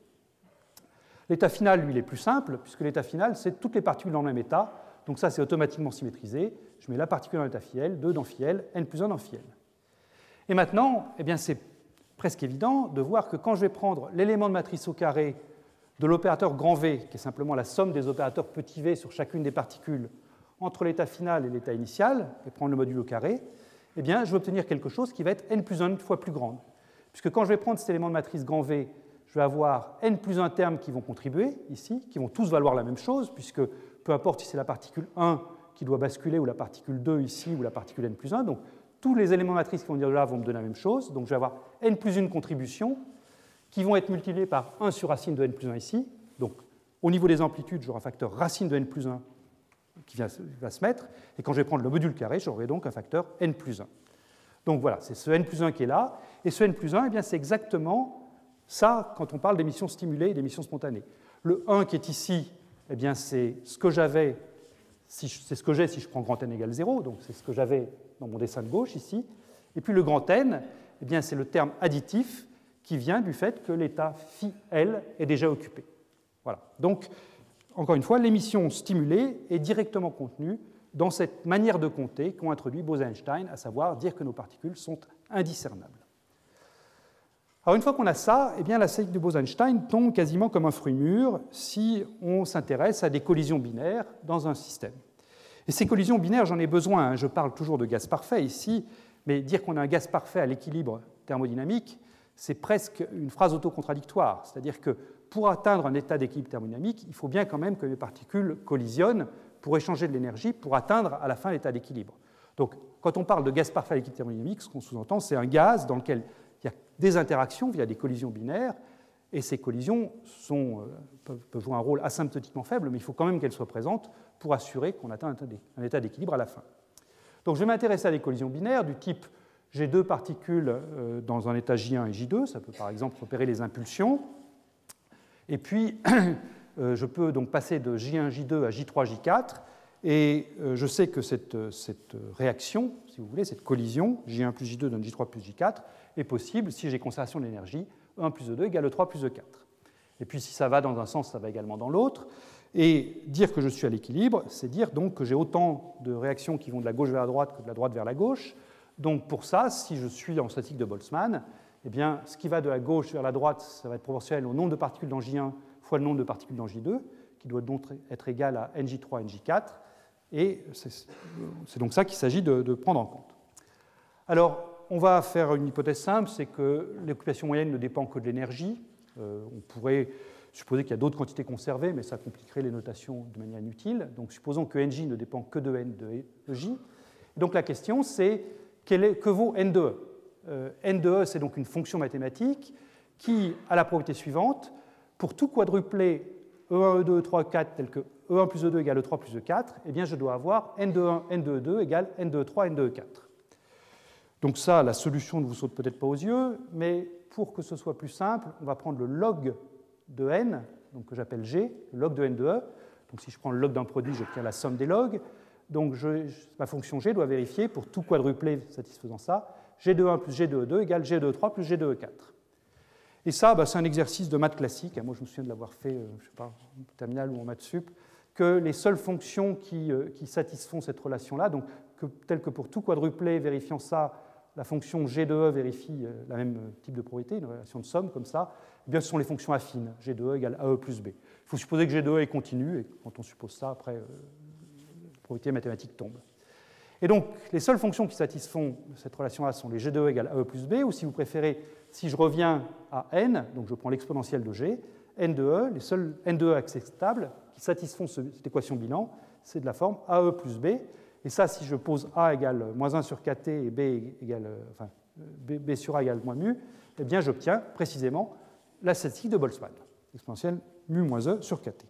L'état final, lui, il est plus simple, puisque l'état final, c'est toutes les particules dans le même état. Donc ça, c'est automatiquement symétrisé. Je mets la particule dans l'état phi L, deux dans phi L, N plus un dans phi L. Et maintenant, eh bien, c'est presque évident de voir que quand je vais prendre l'élément de matrice au carré de l'opérateur grand V, qui est simplement la somme des opérateurs petit v sur chacune des particules, entre l'état final et l'état initial, et prendre le module au carré, eh bien, je vais obtenir quelque chose qui va être n plus un fois plus grande. Puisque quand je vais prendre cet élément de matrice grand V, je vais avoir n plus un termes qui vont contribuer, ici, qui vont tous valoir la même chose, puisque peu importe si c'est la particule un qui doit basculer, ou la particule deux ici, ou la particule n plus un, donc tous les éléments matrices qui vont venir de là vont me donner la même chose, donc je vais avoir n plus une contributions qui vont être multipliées par un sur racine de n plus un ici, donc au niveau des amplitudes, j'aurai un facteur racine de n plus un qui vient, va se mettre, et quand je vais prendre le module carré, j'aurai donc un facteur n plus un. Donc voilà, c'est ce n plus un qui est là, et ce n plus un, eh bien, c'est exactement ça quand on parle d'émissions stimulées et d'émissions spontanées. Le un qui est ici, eh bien, c'est ce que j'avais, si c'est ce que j'ai si je prends grand N égale zéro, donc c'est ce que j'avais dans mon dessin de gauche ici, et puis le grand N, eh bien, c'est le terme additif qui vient du fait que l'état phi L est déjà occupé. Voilà. Donc, encore une fois, l'émission stimulée est directement contenue dans cette manière de compter qu'ont introduit Bose-Einstein, à savoir dire que nos particules sont indiscernables. Alors, une fois qu'on a ça, eh bien, la série de Bose-Einstein tombe quasiment comme un fruit mûr si on s'intéresse à des collisions binaires dans un système. Et ces collisions binaires, j'en ai besoin. Hein. Je parle toujours de gaz parfait ici, mais dire qu'on a un gaz parfait à l'équilibre thermodynamique, c'est presque une phrase autocontradictoire. C'est-à-dire que pour atteindre un état d'équilibre thermodynamique, il faut bien quand même que les particules collisionnent pour échanger de l'énergie pour atteindre à la fin l'état d'équilibre. Donc, quand on parle de gaz parfait à l'équilibre thermodynamique, ce qu'on sous-entend, c'est un gaz dans lequel il y a des interactions via des collisions binaires, et ces collisions sont, euh, peuvent jouer un rôle asymptotiquement faible, mais il faut quand même qu'elles soient présentes pour assurer qu'on atteint un état d'équilibre à la fin. Donc, je vais m'intéresser à des collisions binaires du type j'ai deux particules euh, dans un état J un et J deux, ça peut par exemple repérer les impulsions, et puis euh, je peux donc passer de J un, J deux à J trois, J quatre, et euh, je sais que cette, cette réaction, si vous voulez, cette collision, J un plus J deux donne J trois plus J quatre, est possible si j'ai conservation de l'énergie, E un plus E deux égale E trois plus E quatre. Et puis si ça va dans un sens, ça va également dans l'autre. Et dire que je suis à l'équilibre, c'est dire donc que j'ai autant de réactions qui vont de la gauche vers la droite que de la droite vers la gauche. Donc pour ça, si je suis en statique de Boltzmann, eh bien, ce qui va de la gauche vers la droite, ça va être proportionnel au nombre de particules dans J un fois le nombre de particules dans J deux, qui doit donc être égal à N J trois, N J quatre. Et c'est donc ça qu'il s'agit de, de prendre en compte. Alors, on va faire une hypothèse simple, c'est que l'occupation moyenne ne dépend que de l'énergie. Euh, on pourrait supposer qu'il y a d'autres quantités conservées, mais ça compliquerait les notations de manière inutile. Donc, supposons que N J ne dépend que de N de J. Donc, la question, c'est que vaut N de E euh, N de E, c'est donc une fonction mathématique qui a la propriété suivante. Pour tout quadruplé E un, E deux, E trois, E quatre, tel que E un plus E deux égale E trois plus E quatre, eh bien, je dois avoir N de un, N de E deux égale N de E trois, N de E quatre. Donc ça, la solution ne vous saute peut-être pas aux yeux, mais pour que ce soit plus simple, on va prendre le log de n, donc que j'appelle G, le log de N de E. Donc si je prends le log d'un produit, j'obtiens la somme des logs. Donc je, ma fonction G doit vérifier, pour tout quadruplé satisfaisant ça, G de un plus G de E deux égale G de E trois plus G de E quatre. Et ça, bah, c'est un exercice de maths classique. Moi, je me souviens de l'avoir fait, euh, je sais pas, en terminale ou en maths sup, que les seules fonctions qui, euh, qui satisfont cette relation-là, donc que, telles que pour tout quadruplé vérifiant ça, la fonction G de E vérifie euh, la même type de propriété, une relation de somme comme ça, eh bien, ce sont les fonctions affines. G de E égale A E plus B. Il faut supposer que G de E est continu, et quand on suppose ça, après, euh, la propriété mathématique tombe. Et donc, les seules fonctions qui satisfont cette relation-là sont les G de E égale A E plus B, ou si vous préférez, si je reviens à n, donc je prends l'exponentielle de G, N de E, les seuls N de E acceptables qui satisfont cette équation bilan, c'est de la forme A E plus B. Et ça, si je pose A égale moins un sur Kt et B égale, enfin, B, B sur A égale moins mu, eh bien, j'obtiens précisément la statistique de Boltzmann, exponentielle mu moins E sur Kt.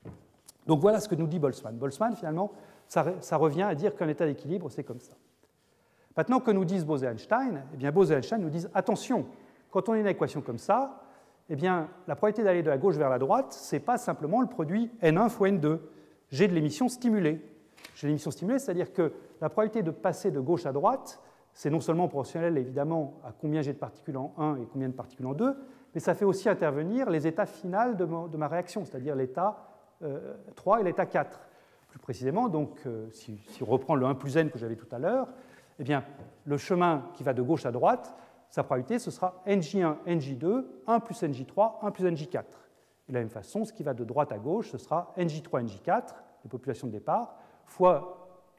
Donc voilà ce que nous dit Boltzmann. Boltzmann, finalement, ça, ça revient à dire qu'un état d'équilibre, c'est comme ça. Maintenant, que nous disent Bose et Einstein, eh bien, Bose et Einstein nous disent attention, quand on a une équation comme ça, eh bien, la probabilité d'aller de la gauche vers la droite, ce n'est pas simplement le produit N un fois N deux. J'ai de l'émission stimulée. J'ai de l'émission stimulée, c'est-à-dire que la probabilité de passer de gauche à droite, c'est non seulement proportionnel évidemment à combien j'ai de particules en un et combien de particules en deux, mais ça fait aussi intervenir les états finaux de ma, de ma réaction, c'est-à-dire l'état euh, trois et l'état quatre. Plus précisément, donc, euh, si, si on reprend le un plus n que j'avais tout à l'heure, eh bien, le chemin qui va de gauche à droite, sa probabilité, ce sera N J un, N J deux, un plus N J trois, un plus N J quatre. Et de la même façon, ce qui va de droite à gauche, ce sera N J trois, N J quatre, les populations de départ, fois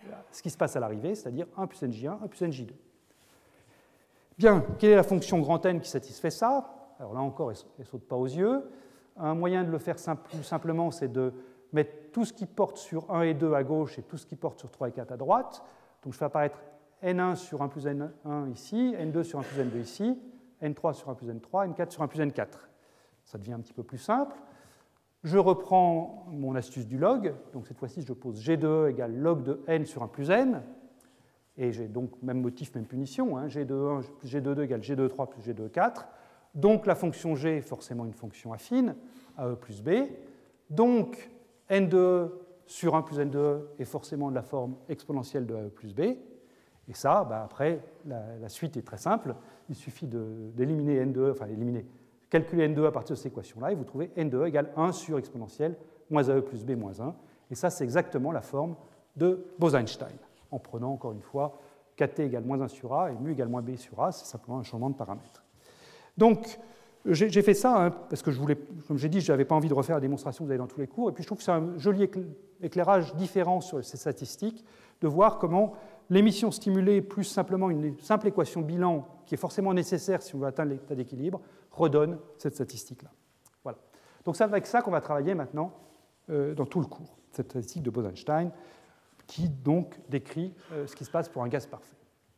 ce qui se passe à l'arrivée, c'est-à-dire un plus N J un, un plus N J deux. Bien, quelle est la fonction grand N qui satisfait ça? Alors là encore, elle ne saute pas aux yeux. Un moyen de le faire simple, plus simplement, c'est de mettre tout ce qui porte sur un et deux à gauche et tout ce qui porte sur trois et quatre à droite. Donc je fais apparaître N un sur un plus N un ici, N deux sur un plus N deux ici, N trois sur un plus N trois, N quatre sur un plus N quatre. Ça devient un petit peu plus simple. Je reprends mon astuce du log. Donc cette fois-ci, je pose G deux E égale log de N sur un plus N. Et j'ai donc même motif, même punition. Hein, G deux E un plus G deux E deux égale G deux E trois plus G deux E quatre. Donc la fonction G est forcément une fonction affine, A E plus B. Donc N deux E sur un plus N deux E est forcément de la forme exponentielle de A E plus B. Et ça, bah après, la, la suite est très simple. Il suffit d'éliminer N deux E, enfin éliminer, calculer N deux E à partir de cette équation-là, et vous trouvez N deux E égale un sur exponentielle moins A E plus B moins un. Et ça, c'est exactement la forme de Bose-Einstein, en prenant encore une fois Kt égale moins un sur A et mu égale moins B sur A, c'est simplement un changement de paramètre. Donc, j'ai fait ça hein, parce que je voulais, comme j'ai dit, je n'avais pas envie de refaire la démonstration que vous avez dans tous les cours, et puis je trouve que c'est un joli éclairage différent sur ces statistiques, de voir comment l'émission stimulée plus simplement une simple équation bilan qui est forcément nécessaire si on veut atteindre l'état d'équilibre, redonne cette statistique-là. Voilà. Donc c'est avec ça qu'on va travailler maintenant euh, dans tout le cours, cette statistique de Bose-Einstein, qui donc décrit euh, ce qui se passe pour un gaz parfait.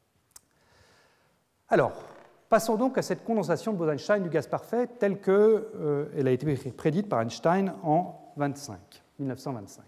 Alors, passons donc à cette condensation de Bose-Einstein du gaz parfait telle qu'elle euh, a été prédite par Einstein en mille neuf cent vingt-cinq.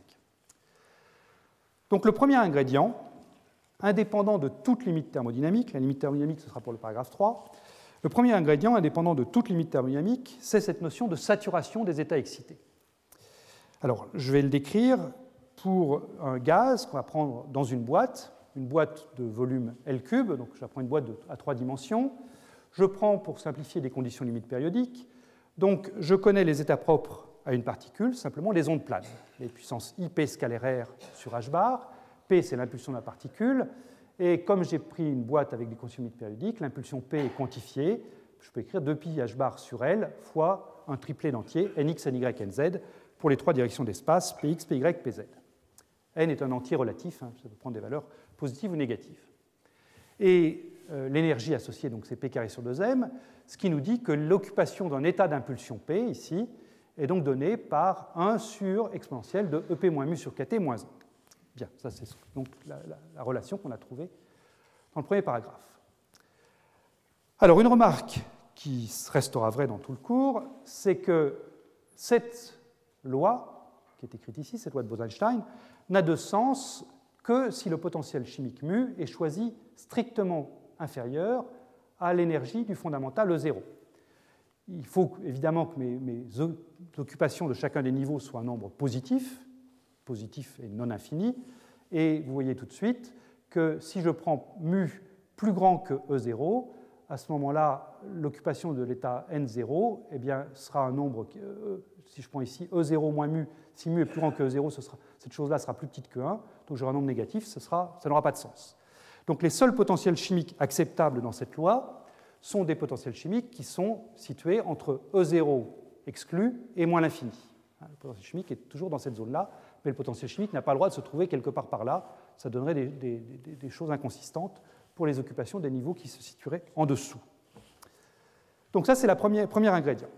Donc le premier ingrédient, indépendant de toute limite thermodynamique, la limite thermodynamique ce sera pour le paragraphe trois, le premier ingrédient indépendant de toute limite thermodynamique, c'est cette notion de saturation des états excités. Alors je vais le décrire pour un gaz qu'on va prendre dans une boîte, une boîte de volume L cube, donc je prends une boîte de, à trois dimensions. Je prends, pour simplifier, des conditions limites périodiques. Donc je connais les états propres à une particule, simplement les ondes planes, les puissances I P scalaire R sur H bar. P, c'est l'impulsion de la particule. Et comme j'ai pris une boîte avec des conditions limites périodiques, l'impulsion P est quantifiée. Je peux écrire deux pi H bar sur L fois un triplet d'entiers, Nx, Ny, Nz, pour les trois directions d'espace, Px, Py, Pz. N est un entier relatif, hein, ça peut prendre des valeurs positives ou négatives. Et euh, l'énergie associée, donc c'est P carré sur deux m, ce qui nous dit que l'occupation d'un état d'impulsion P, ici, est donc donnée par un sur exponentielle de Ep moins mu sur Kt moins un. Bien, ça c'est donc la, la, la relation qu'on a trouvée dans le premier paragraphe. Alors une remarque qui restera vraie dans tout le cours, c'est que cette loi, qui est écrite ici, cette loi de Bose-Einstein, n'a de sens que si le potentiel chimique mu est choisi strictement inférieur à l'énergie du fondamental E zéro. Il faut évidemment que mes, mes occupations de chacun des niveaux soient un nombre positif, positif et non infini, et vous voyez tout de suite que si je prends mu plus grand que E zéro, à ce moment-là, l'occupation de l'état N zéro eh bien, sera un nombre, qui, euh, si je prends ici E zéro moins mu, si mu est plus grand que E zéro, ce sera, cette chose-là sera plus petite que un, donc j'aurai un nombre négatif, ce sera, ça n'aura pas de sens. Donc les seuls potentiels chimiques acceptables dans cette loi sont des potentiels chimiques qui sont situés entre E zéro exclu et moins l'infini. Le potentiel chimique est toujours dans cette zone-là, mais le potentiel chimique n'a pas le droit de se trouver quelque part par là, ça donnerait des, des, des, des choses inconsistantes pour les occupations des niveaux qui se situeraient en dessous. Donc ça, c'est le premier, premier ingrédient.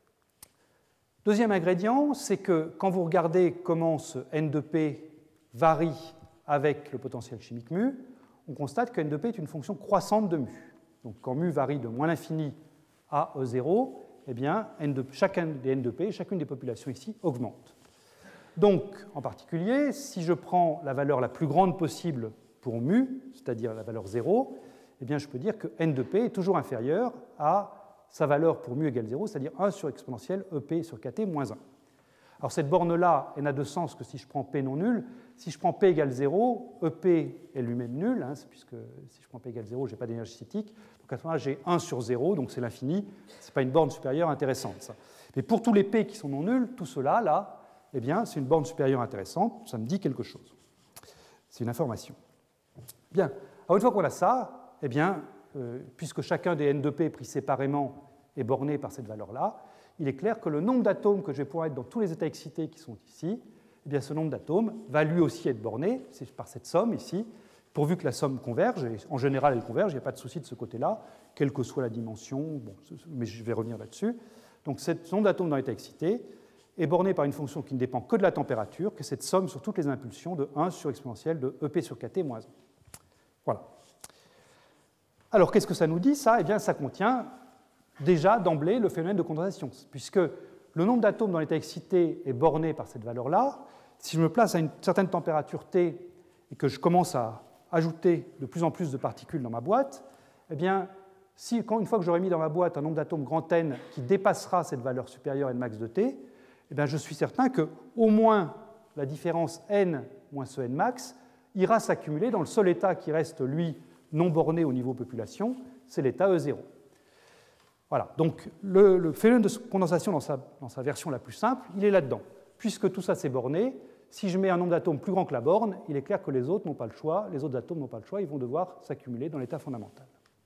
Deuxième ingrédient, c'est que quand vous regardez comment ce N deux P varie avec le potentiel chimique mu, on constate que N deux P est une fonction croissante de mu. Donc quand mu varie de moins l'infini à E zéro, eh bien, N deux, chacun des N deux P, chacune des populations ici, augmente. Donc, en particulier, si je prends la valeur la plus grande possible pour mu, c'est-à-dire la valeur zéro, eh bien, je peux dire que N deux P est toujours inférieur à sa valeur pour mu égale zéro, c'est-à-dire un sur exponentielle Ep sur Kt moins un. Alors cette borne-là, elle n'a de sens que si je prends P non nul. Si je prends P égale zéro, Ep est lui-même nul, hein, puisque si je prends P égale zéro, je n'ai pas d'énergie cinétique. Donc à ce moment-là, j'ai un sur zéro, donc c'est l'infini. Ce n'est pas une borne supérieure intéressante, ça. Mais pour tous les P qui sont non nuls, tout cela, là, eh bien, c'est une borne supérieure intéressante, ça me dit quelque chose. C'est une information. Bien, alors une fois qu'on a ça, eh bien, euh, puisque chacun des N deux P pris séparément est borné par cette valeur-là, il est clair que le nombre d'atomes que je vais pouvoir être dans tous les états excités qui sont ici, eh bien, ce nombre d'atomes va lui aussi être borné, c'est par cette somme ici, pourvu que la somme converge, et en général elle converge, il n'y a pas de souci de ce côté-là, quelle que soit la dimension, bon, mais je vais revenir là-dessus. Donc ce nombre d'atomes dans l'état excité est borné par une fonction qui ne dépend que de la température, que cette somme sur toutes les impulsions de un sur exponentielle de E P sur K T moins un. Voilà. Alors qu'est-ce que ça nous dit, ça? Eh bien, ça contient déjà d'emblée le phénomène de condensation, puisque le nombre d'atomes dans l'état excité est borné par cette valeur-là. Si je me place à une certaine température T et que je commence à ajouter de plus en plus de particules dans ma boîte, eh bien, si, quand, une fois que j'aurai mis dans ma boîte un nombre d'atomes grand N qui dépassera cette valeur supérieure N max de T, eh bien, je suis certain qu'au moins la différence N moins ce N max ira s'accumuler dans le seul état qui reste, lui, non borné au niveau population, c'est l'état E zéro. Voilà, donc le, le phénomène de condensation dans sa, dans sa version la plus simple, il est là-dedans. Puisque tout ça c'est borné, si je mets un nombre d'atomes plus grand que la borne, il est clair que les autres n'ont pas le choix, les autres atomes n'ont pas le choix, ils vont devoir s'accumuler dans l'état fondamental.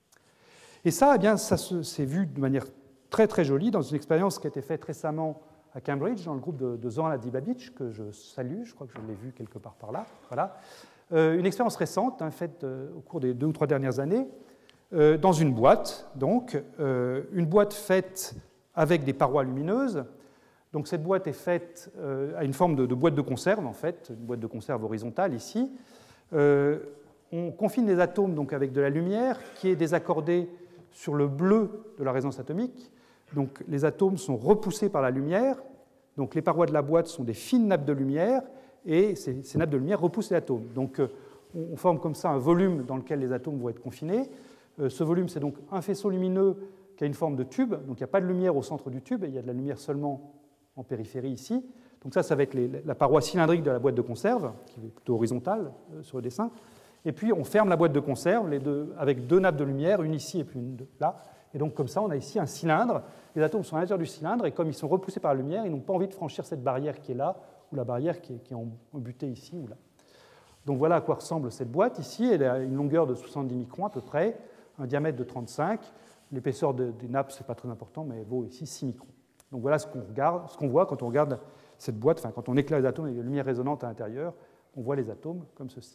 Et ça, eh bien, ça s'est vu de manière très très jolie dans une expérience qui a été faite récemment à Cambridge, dans le groupe de, de Zoran Ladibabitch, que je salue, je crois que je l'ai vu quelque part par là. Voilà. Euh, une expérience récente, hein, faite euh, au cours des deux ou trois dernières années, euh, dans une boîte, donc, euh, une boîte faite avec des parois lumineuses. Donc cette boîte est faite euh, à une forme de, de boîte de conserve, en fait, une boîte de conserve horizontale ici. Euh, on confine les atomes donc, avec de la lumière qui est désaccordée sur le bleu de la résonance atomique. Donc les atomes sont repoussés par la lumière. Donc les parois de la boîte sont des fines nappes de lumière et ces, ces nappes de lumière repoussent les atomes. Donc euh, on, on forme comme ça un volume dans lequel les atomes vont être confinés. Euh, ce volume, c'est donc un faisceau lumineux qui a une forme de tube. Donc il n'y a pas de lumière au centre du tube, et il y a de la lumière seulement en périphérie ici. Donc ça, ça va être les, la paroi cylindrique de la boîte de conserve, qui est plutôt horizontale euh, sur le dessin. Et puis on ferme la boîte de conserve les deux, avec deux nappes de lumière, une ici et puis une là. Et donc comme ça, on a ici un cylindre. Les atomes sont à l'intérieur du cylindre, et comme ils sont repoussés par la lumière, ils n'ont pas envie de franchir cette barrière qui est là, ou la barrière qui est, qui est embutée ici ou là. Donc voilà à quoi ressemble cette boîte. Ici, elle a une longueur de soixante-dix microns à peu près, un diamètre de trente-cinq. L'épaisseur de, des nappes, ce n'est pas très important, mais elle vaut ici six microns. Donc voilà ce qu'on regarde, ce qu'on voit quand on regarde cette boîte, enfin quand on éclaire les atomes avec des lumières résonantes à l'intérieur, on voit les atomes comme ceci.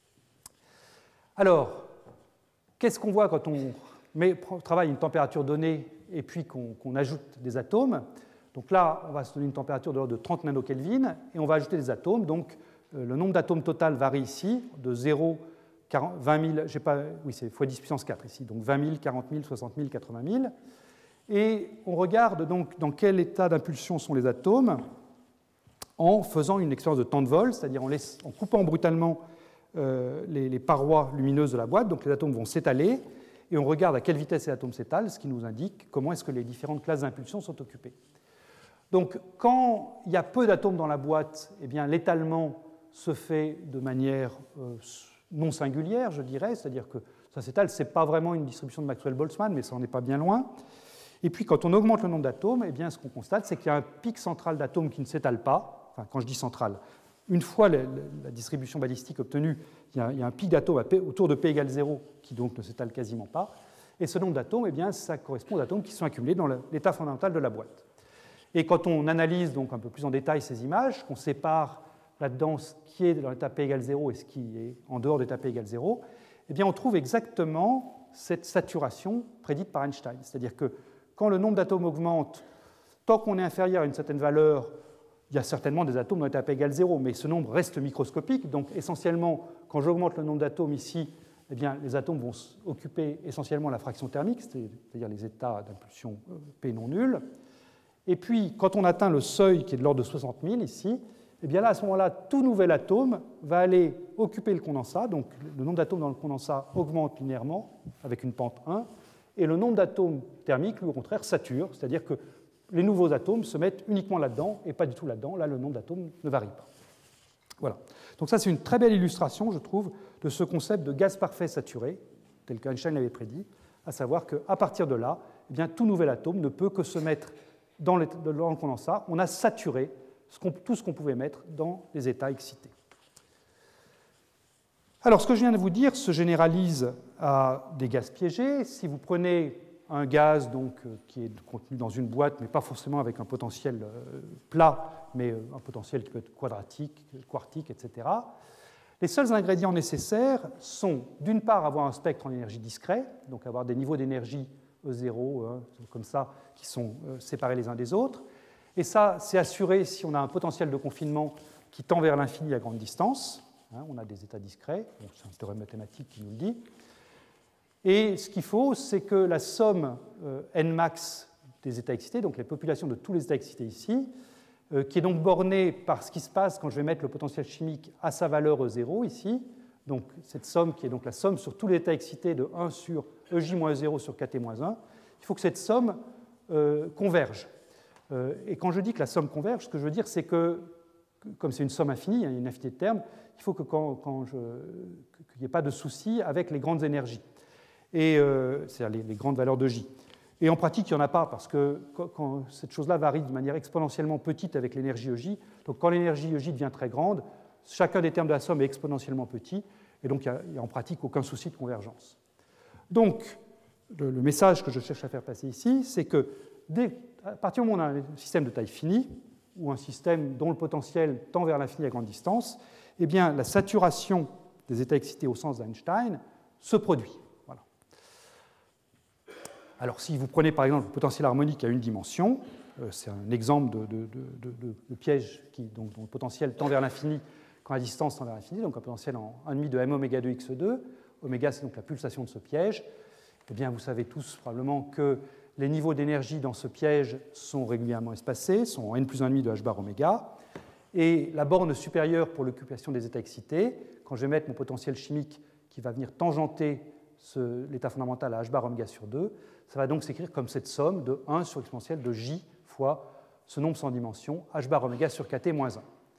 Alors, qu'est-ce qu'on voit quand on met, travaille une température donnée et puis qu'on qu'on ajoute des atomes? Donc là, on va se donner une température de l'ordre de trente nanokelvin et on va ajouter des atomes. Donc euh, le nombre d'atomes total varie ici de zéro, vingt mille, j'ai pas, oui c'est fois dix puissance quatre ici, donc vingt mille, quarante mille, soixante mille, quatre-vingt mille. Et on regarde donc dans quel état d'impulsion sont les atomes en faisant une expérience de temps de vol, c'est-à-dire en, en coupant brutalement euh, les, les parois lumineuses de la boîte. Donc les atomes vont s'étaler et on regarde à quelle vitesse les atomes s'étalent, ce qui nous indique comment est-ce que les différentes classes d'impulsion sont occupées. Donc quand il y a peu d'atomes dans la boîte, eh bien l'étalement se fait de manière euh, non singulière, je dirais, c'est-à-dire que ça s'étale, ce n'est pas vraiment une distribution de Maxwell-Boltzmann, mais ça n'en est pas bien loin. Et puis, quand on augmente le nombre d'atomes, eh bien, ce qu'on constate, c'est qu'il y a un pic central d'atomes qui ne s'étale pas. Enfin, quand je dis central, une fois la, la distribution balistique obtenue, il y a, il y a un pic d'atomes autour de P égale zéro qui donc ne s'étale quasiment pas. Et ce nombre d'atomes, eh bien, ça correspond aux atomes qui sont accumulés dans l'état fondamental de la boîte. Et quand on analyse donc un peu plus en détail ces images, qu'on sépare là-dedans ce qui est dans l'état P égale zéro et ce qui est en dehors de l'état P égale zéro, eh bien, on trouve exactement cette saturation prédite par Einstein. C'est-à-dire que quand le nombre d'atomes augmente, tant qu'on est inférieur à une certaine valeur, il y a certainement des atomes dans l'état P égale zéro, mais ce nombre reste microscopique. Donc essentiellement, quand j'augmente le nombre d'atomes ici, eh bien, les atomes vont occuper essentiellement la fraction thermique, c'est-à-dire les états d'impulsion P non nuls. Et puis, quand on atteint le seuil qui est de l'ordre de soixante mille ici, eh bien là, à ce moment-là, tout nouvel atome va aller occuper le condensat. Donc le nombre d'atomes dans le condensat augmente linéairement avec une pente un. Et le nombre d'atomes thermiques, lui, au contraire, sature, c'est-à-dire que les nouveaux atomes se mettent uniquement là-dedans et pas du tout là-dedans. Là, le nombre d'atomes ne varie pas. Voilà. Donc ça, c'est une très belle illustration, je trouve, de ce concept de gaz parfait saturé, tel qu'Einstein l'avait prédit, à savoir qu'à partir de là, eh bien, tout nouvel atome ne peut que se mettre dans le condensat. On a saturé ce qu'on, tout ce qu'on pouvait mettre dans les états excités. Alors, ce que je viens de vous dire se généralise à des gaz piégés. Si vous prenez un gaz donc, euh, qui est contenu dans une boîte, mais pas forcément avec un potentiel euh, plat, mais euh, un potentiel qui peut être quadratique, quartique, et cetera. Les seuls ingrédients nécessaires sont, d'une part, avoir un spectre en énergie discret, donc avoir des niveaux d'énergie E zéro, hein, comme ça, qui sont euh, séparés les uns des autres. Et ça, c'est assuré si on a un potentiel de confinement qui tend vers l'infini à grande distance. Hein, on a des états discrets, donc c'est un théorème mathématique qui nous le dit. Et ce qu'il faut, c'est que la somme euh, n max des états excités, donc les populations de tous les états excités ici, euh, qui est donc bornée par ce qui se passe quand je vais mettre le potentiel chimique à sa valeur E zéro ici, donc cette somme qui est donc la somme sur tous les états excités de un sur E J moins E zéro sur K T moins un, il faut que cette somme euh, converge. Euh, et quand je dis que la somme converge, ce que je veux dire, c'est que, comme c'est une somme infinie, il y a une infinité de termes, il faut que quand, quand je, qu'il n'y ait pas de souci avec les grandes énergies. Et euh, c'est-à-dire les, les grandes valeurs de J. Et en pratique, il n'y en a pas, parce que quand, quand cette chose-là varie de manière exponentiellement petite avec l'énergie E J, donc quand l'énergie E J devient très grande, chacun des termes de la somme est exponentiellement petit, et donc il n'y a, a en pratique aucun souci de convergence. Donc, le, le message que je cherche à faire passer ici, c'est que dès, à partir du moment où on a un système de taille finie, ou un système dont le potentiel tend vers l'infini à grande distance, eh bien, la saturation des états excités au sens d'Einstein se produit. Alors, si vous prenez par exemple le potentiel harmonique à une dimension, euh, c'est un exemple de, de, de, de, de piège qui, donc, dont le potentiel tend vers l'infini quand la distance tend vers l'infini, donc un potentiel en un virgule cinq de m oméga deux x deux. Oméga, c'est donc la pulsation de ce piège. Eh bien, vous savez tous probablement que les niveaux d'énergie dans ce piège sont régulièrement espacés, sont en n plus un virgule cinq de h bar oméga. Et la borne supérieure pour l'occupation des états excités, quand je vais mettre mon potentiel chimique qui va venir tangenter l'état fondamental à h bar oméga sur deux, ça va donc s'écrire comme cette somme de un sur l'exponentielle de j fois ce nombre sans dimension, h bar oméga sur kt moins un.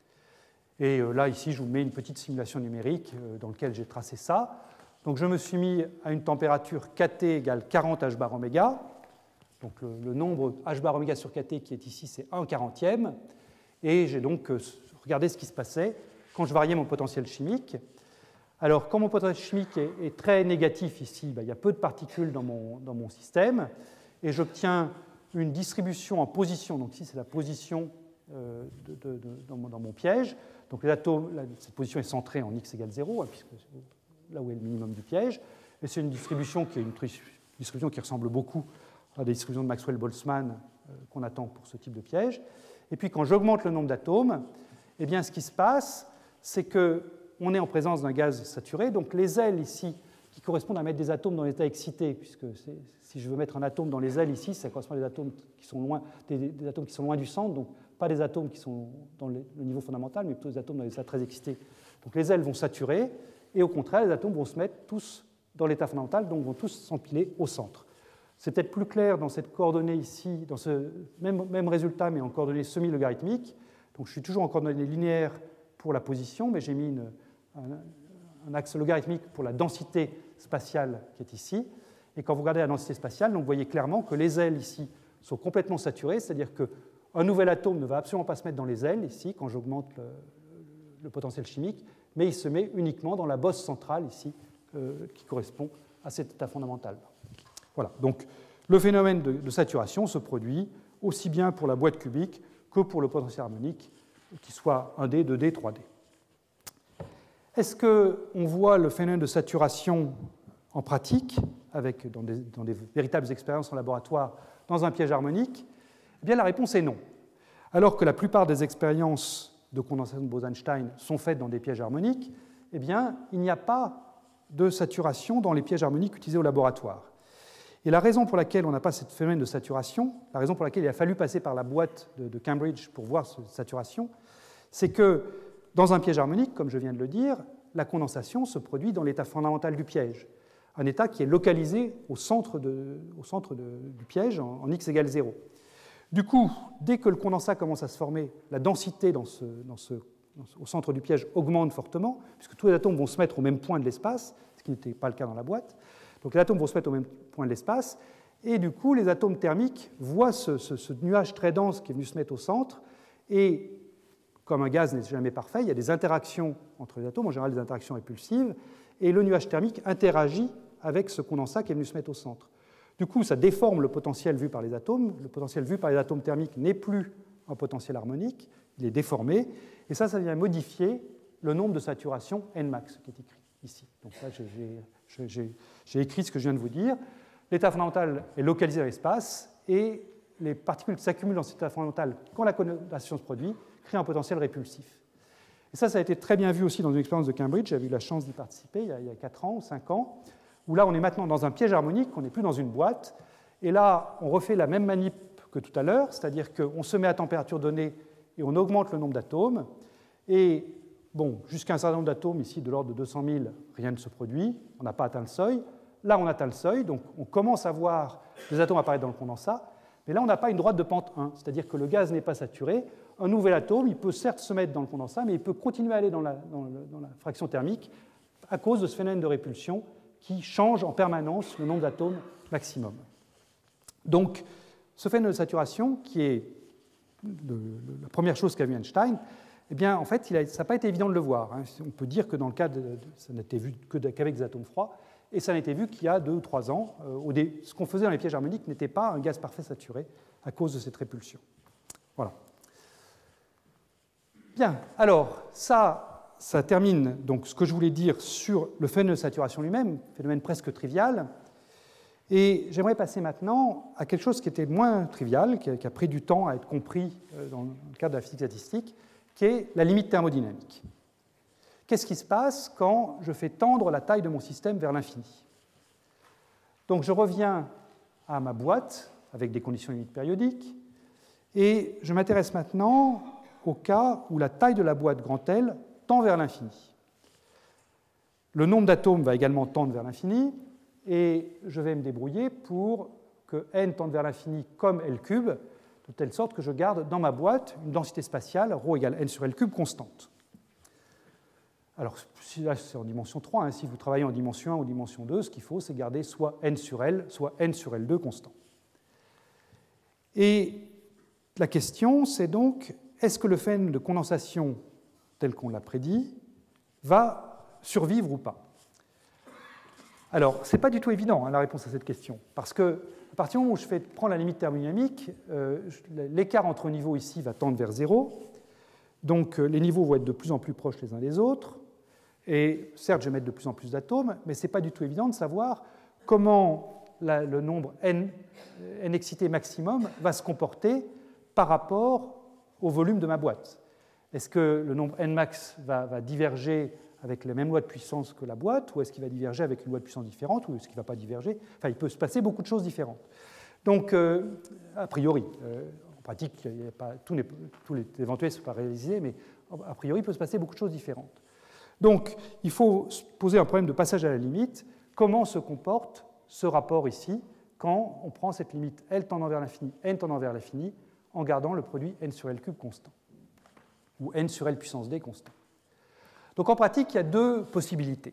Et euh, là, ici, je vous mets une petite simulation numérique euh, dans laquelle j'ai tracé ça. Donc je me suis mis à une température kt égale quarante h bar oméga. Donc le, le nombre h bar oméga sur kt qui est ici, c'est un quarantième. Et j'ai donc euh, regardé ce qui se passait quand je variais mon potentiel chimique. Alors, quand mon potentiel chimique est, est très négatif ici, ben, il y a peu de particules dans mon, dans mon système, et j'obtiens une distribution en position. Donc ici, c'est la position euh, de, de, de, dans, mon, dans mon piège. Donc les atomes, là, cette position est centrée en x égale zéro, hein, puisque c'est là où est le minimum du piège. Et c'est une distribution qui est une distribution qui ressemble beaucoup à des distributions de Maxwell-Boltzmann euh, qu'on attend pour ce type de piège. Et puis, quand j'augmente le nombre d'atomes, eh bien, ce qui se passe, c'est que on est en présence d'un gaz saturé, donc les ailes ici, qui correspondent à mettre des atomes dans l'état excité, puisque si je veux mettre un atome dans les ailes ici, ça correspond à des atomes qui sont loin, des, des atomes qui sont loin du centre, donc pas des atomes qui sont dans le, le niveau fondamental, mais plutôt des atomes dans les états très excités. Donc les ailes vont saturer, et au contraire, les atomes vont se mettre tous dans l'état fondamental, donc vont tous s'empiler au centre. C'est peut-être plus clair dans cette coordonnée ici, dans ce même, même résultat, mais en coordonnées semi-logarithmiques. Donc je suis toujours en coordonnées linéaires pour la position, mais j'ai mis une un axe logarithmique pour la densité spatiale qui est ici. Et quand vous regardez la densité spatiale, donc vous voyez clairement que les ailes ici sont complètement saturées, c'est-à-dire qu'un nouvel atome ne va absolument pas se mettre dans les ailes ici, quand j'augmente le, le potentiel chimique, mais il se met uniquement dans la bosse centrale ici, euh, qui correspond à cet état fondamental. Voilà, donc le phénomène de, de saturation se produit aussi bien pour la boîte cubique que pour le potentiel harmonique, qu'il soit un D, deux D, trois D. Est-ce qu'on voit le phénomène de saturation en pratique, avec, dans, des, dans des véritables expériences en laboratoire, dans un piège harmonique? Eh bien, la réponse est non. Alors que la plupart des expériences de condensation de Bose-Einstein sont faites dans des pièges harmoniques, eh bien, il n'y a pas de saturation dans les pièges harmoniques utilisés au laboratoire. Et la raison pour laquelle on n'a pas ce phénomène de saturation, la raison pour laquelle il a fallu passer par la boîte de, de Cambridge pour voir cette saturation, c'est que dans un piège harmonique, comme je viens de le dire, la condensation se produit dans l'état fondamental du piège, un état qui est localisé au centre, de, au centre de, du piège en, en x égale zéro. Du coup, dès que le condensat commence à se former, la densité dans ce, dans ce, dans ce, au centre du piège augmente fortement, puisque tous les atomes vont se mettre au même point de l'espace, ce qui n'était pas le cas dans la boîte. Donc les atomes vont se mettre au même point de l'espace, et du coup, les atomes thermiques voient ce, ce, ce nuage très dense qui est venu se mettre au centre, et comme un gaz n'est jamais parfait, il y a des interactions entre les atomes, en général des interactions répulsives, et le nuage thermique interagit avec ce condensat qui est venu se mettre au centre. Du coup, ça déforme le potentiel vu par les atomes. Le potentiel vu par les atomes thermiques n'est plus un potentiel harmonique, il est déformé. Et ça, ça vient modifier le nombre de saturation Nmax qui est écrit ici. Donc là, j'ai écrit ce que je viens de vous dire. L'état fondamental est localisé dans l'espace et les particules qui s'accumulent dans cet état fondamental quand la condensation se produit créent un potentiel répulsif. Et ça, ça a été très bien vu aussi dans une expérience de Cambridge. J'avais eu la chance d'y participer il y, a, il y a quatre ans ou cinq ans, où là, on est maintenant dans un piège harmonique, on n'est plus dans une boîte. Et là, on refait la même manip que tout à l'heure, c'est-à-dire qu'on se met à température donnée et on augmente le nombre d'atomes. Et bon, jusqu'à un certain nombre d'atomes, ici de l'ordre de deux cent mille, rien ne se produit, on n'a pas atteint le seuil. Là, on atteint le seuil, donc on commence à voir des atomes apparaître dans le condensat. Mais là, on n'a pas une droite de pente un, c'est-à-dire que le gaz n'est pas saturé. Un nouvel atome, il peut certes se mettre dans le condensat, mais il peut continuer à aller dans la, dans le, dans la fraction thermique à cause de ce phénomène de répulsion qui change en permanence le nombre d'atomes maximum. Donc, ce phénomène de saturation, qui est de, de, la première chose qu'a vu Einstein, eh bien, en fait, il a, ça n'a pas été évident de le voir. Hein. On peut dire que dans le cas de, de ça n'a été vu qu'avec des atomes froids, et ça n'a été vu qu'il y a deux ou trois ans. Euh, au dé, ce qu'on faisait dans les pièges harmoniques n'était pas un gaz parfait saturé à cause de cette répulsion. Voilà. Bien, alors, ça, ça termine donc ce que je voulais dire sur le phénomène de saturation lui-même, phénomène presque trivial. Et j'aimerais passer maintenant à quelque chose qui était moins trivial, qui a, qui a pris du temps à être compris dans le cadre de la physique statistique, qui est la limite thermodynamique. Qu'est-ce qui se passe quand je fais tendre la taille de mon système vers l'infini? Donc je reviens à ma boîte avec des conditions limites périodiques, et je m'intéresse maintenant au cas où la taille de la boîte grand L tend vers l'infini. Le nombre d'atomes va également tendre vers l'infini, et je vais me débrouiller pour que n tende vers l'infini comme L cube, de telle sorte que je garde dans ma boîte une densité spatiale, ρ égale n sur L cube, constante. Alors, si là c'est en dimension trois, hein, si vous travaillez en dimension un ou dimension deux, ce qu'il faut, c'est garder soit n sur L, soit n sur L deux constant. Et la question, c'est donc, est-ce que le phénomène de condensation, tel qu'on l'a prédit, va survivre ou pas? Alors, ce n'est pas du tout évident, hein, la réponse à cette question, parce que à partir du moment où je fais prendre la limite thermodynamique, euh, l'écart entre niveaux ici va tendre vers zéro, donc euh, les niveaux vont être de plus en plus proches les uns des autres, et certes, je vais mettre de plus en plus d'atomes, mais ce n'est pas du tout évident de savoir comment la, le nombre n, n excité maximum va se comporter par rapport au volume de ma boîte. Est-ce que le nombre n max va, va diverger avec la même loi de puissance que la boîte, ou est-ce qu'il va diverger avec une loi de puissance différente, ou est-ce qu'il ne va pas diverger? Enfin, il peut se passer beaucoup de choses différentes. Donc, euh, a priori, euh, en pratique, il y a pas, tout tous les éventuels ne sont pas réalisés, mais a priori, il peut se passer beaucoup de choses différentes. Donc, il faut se poser un problème de passage à la limite. Comment se comporte ce rapport ici quand on prend cette limite L tendant vers l'infini, n tendant vers l'infini, en gardant le produit n sur L cube constant, ou n sur L puissance d constant? Donc en pratique, il y a deux possibilités.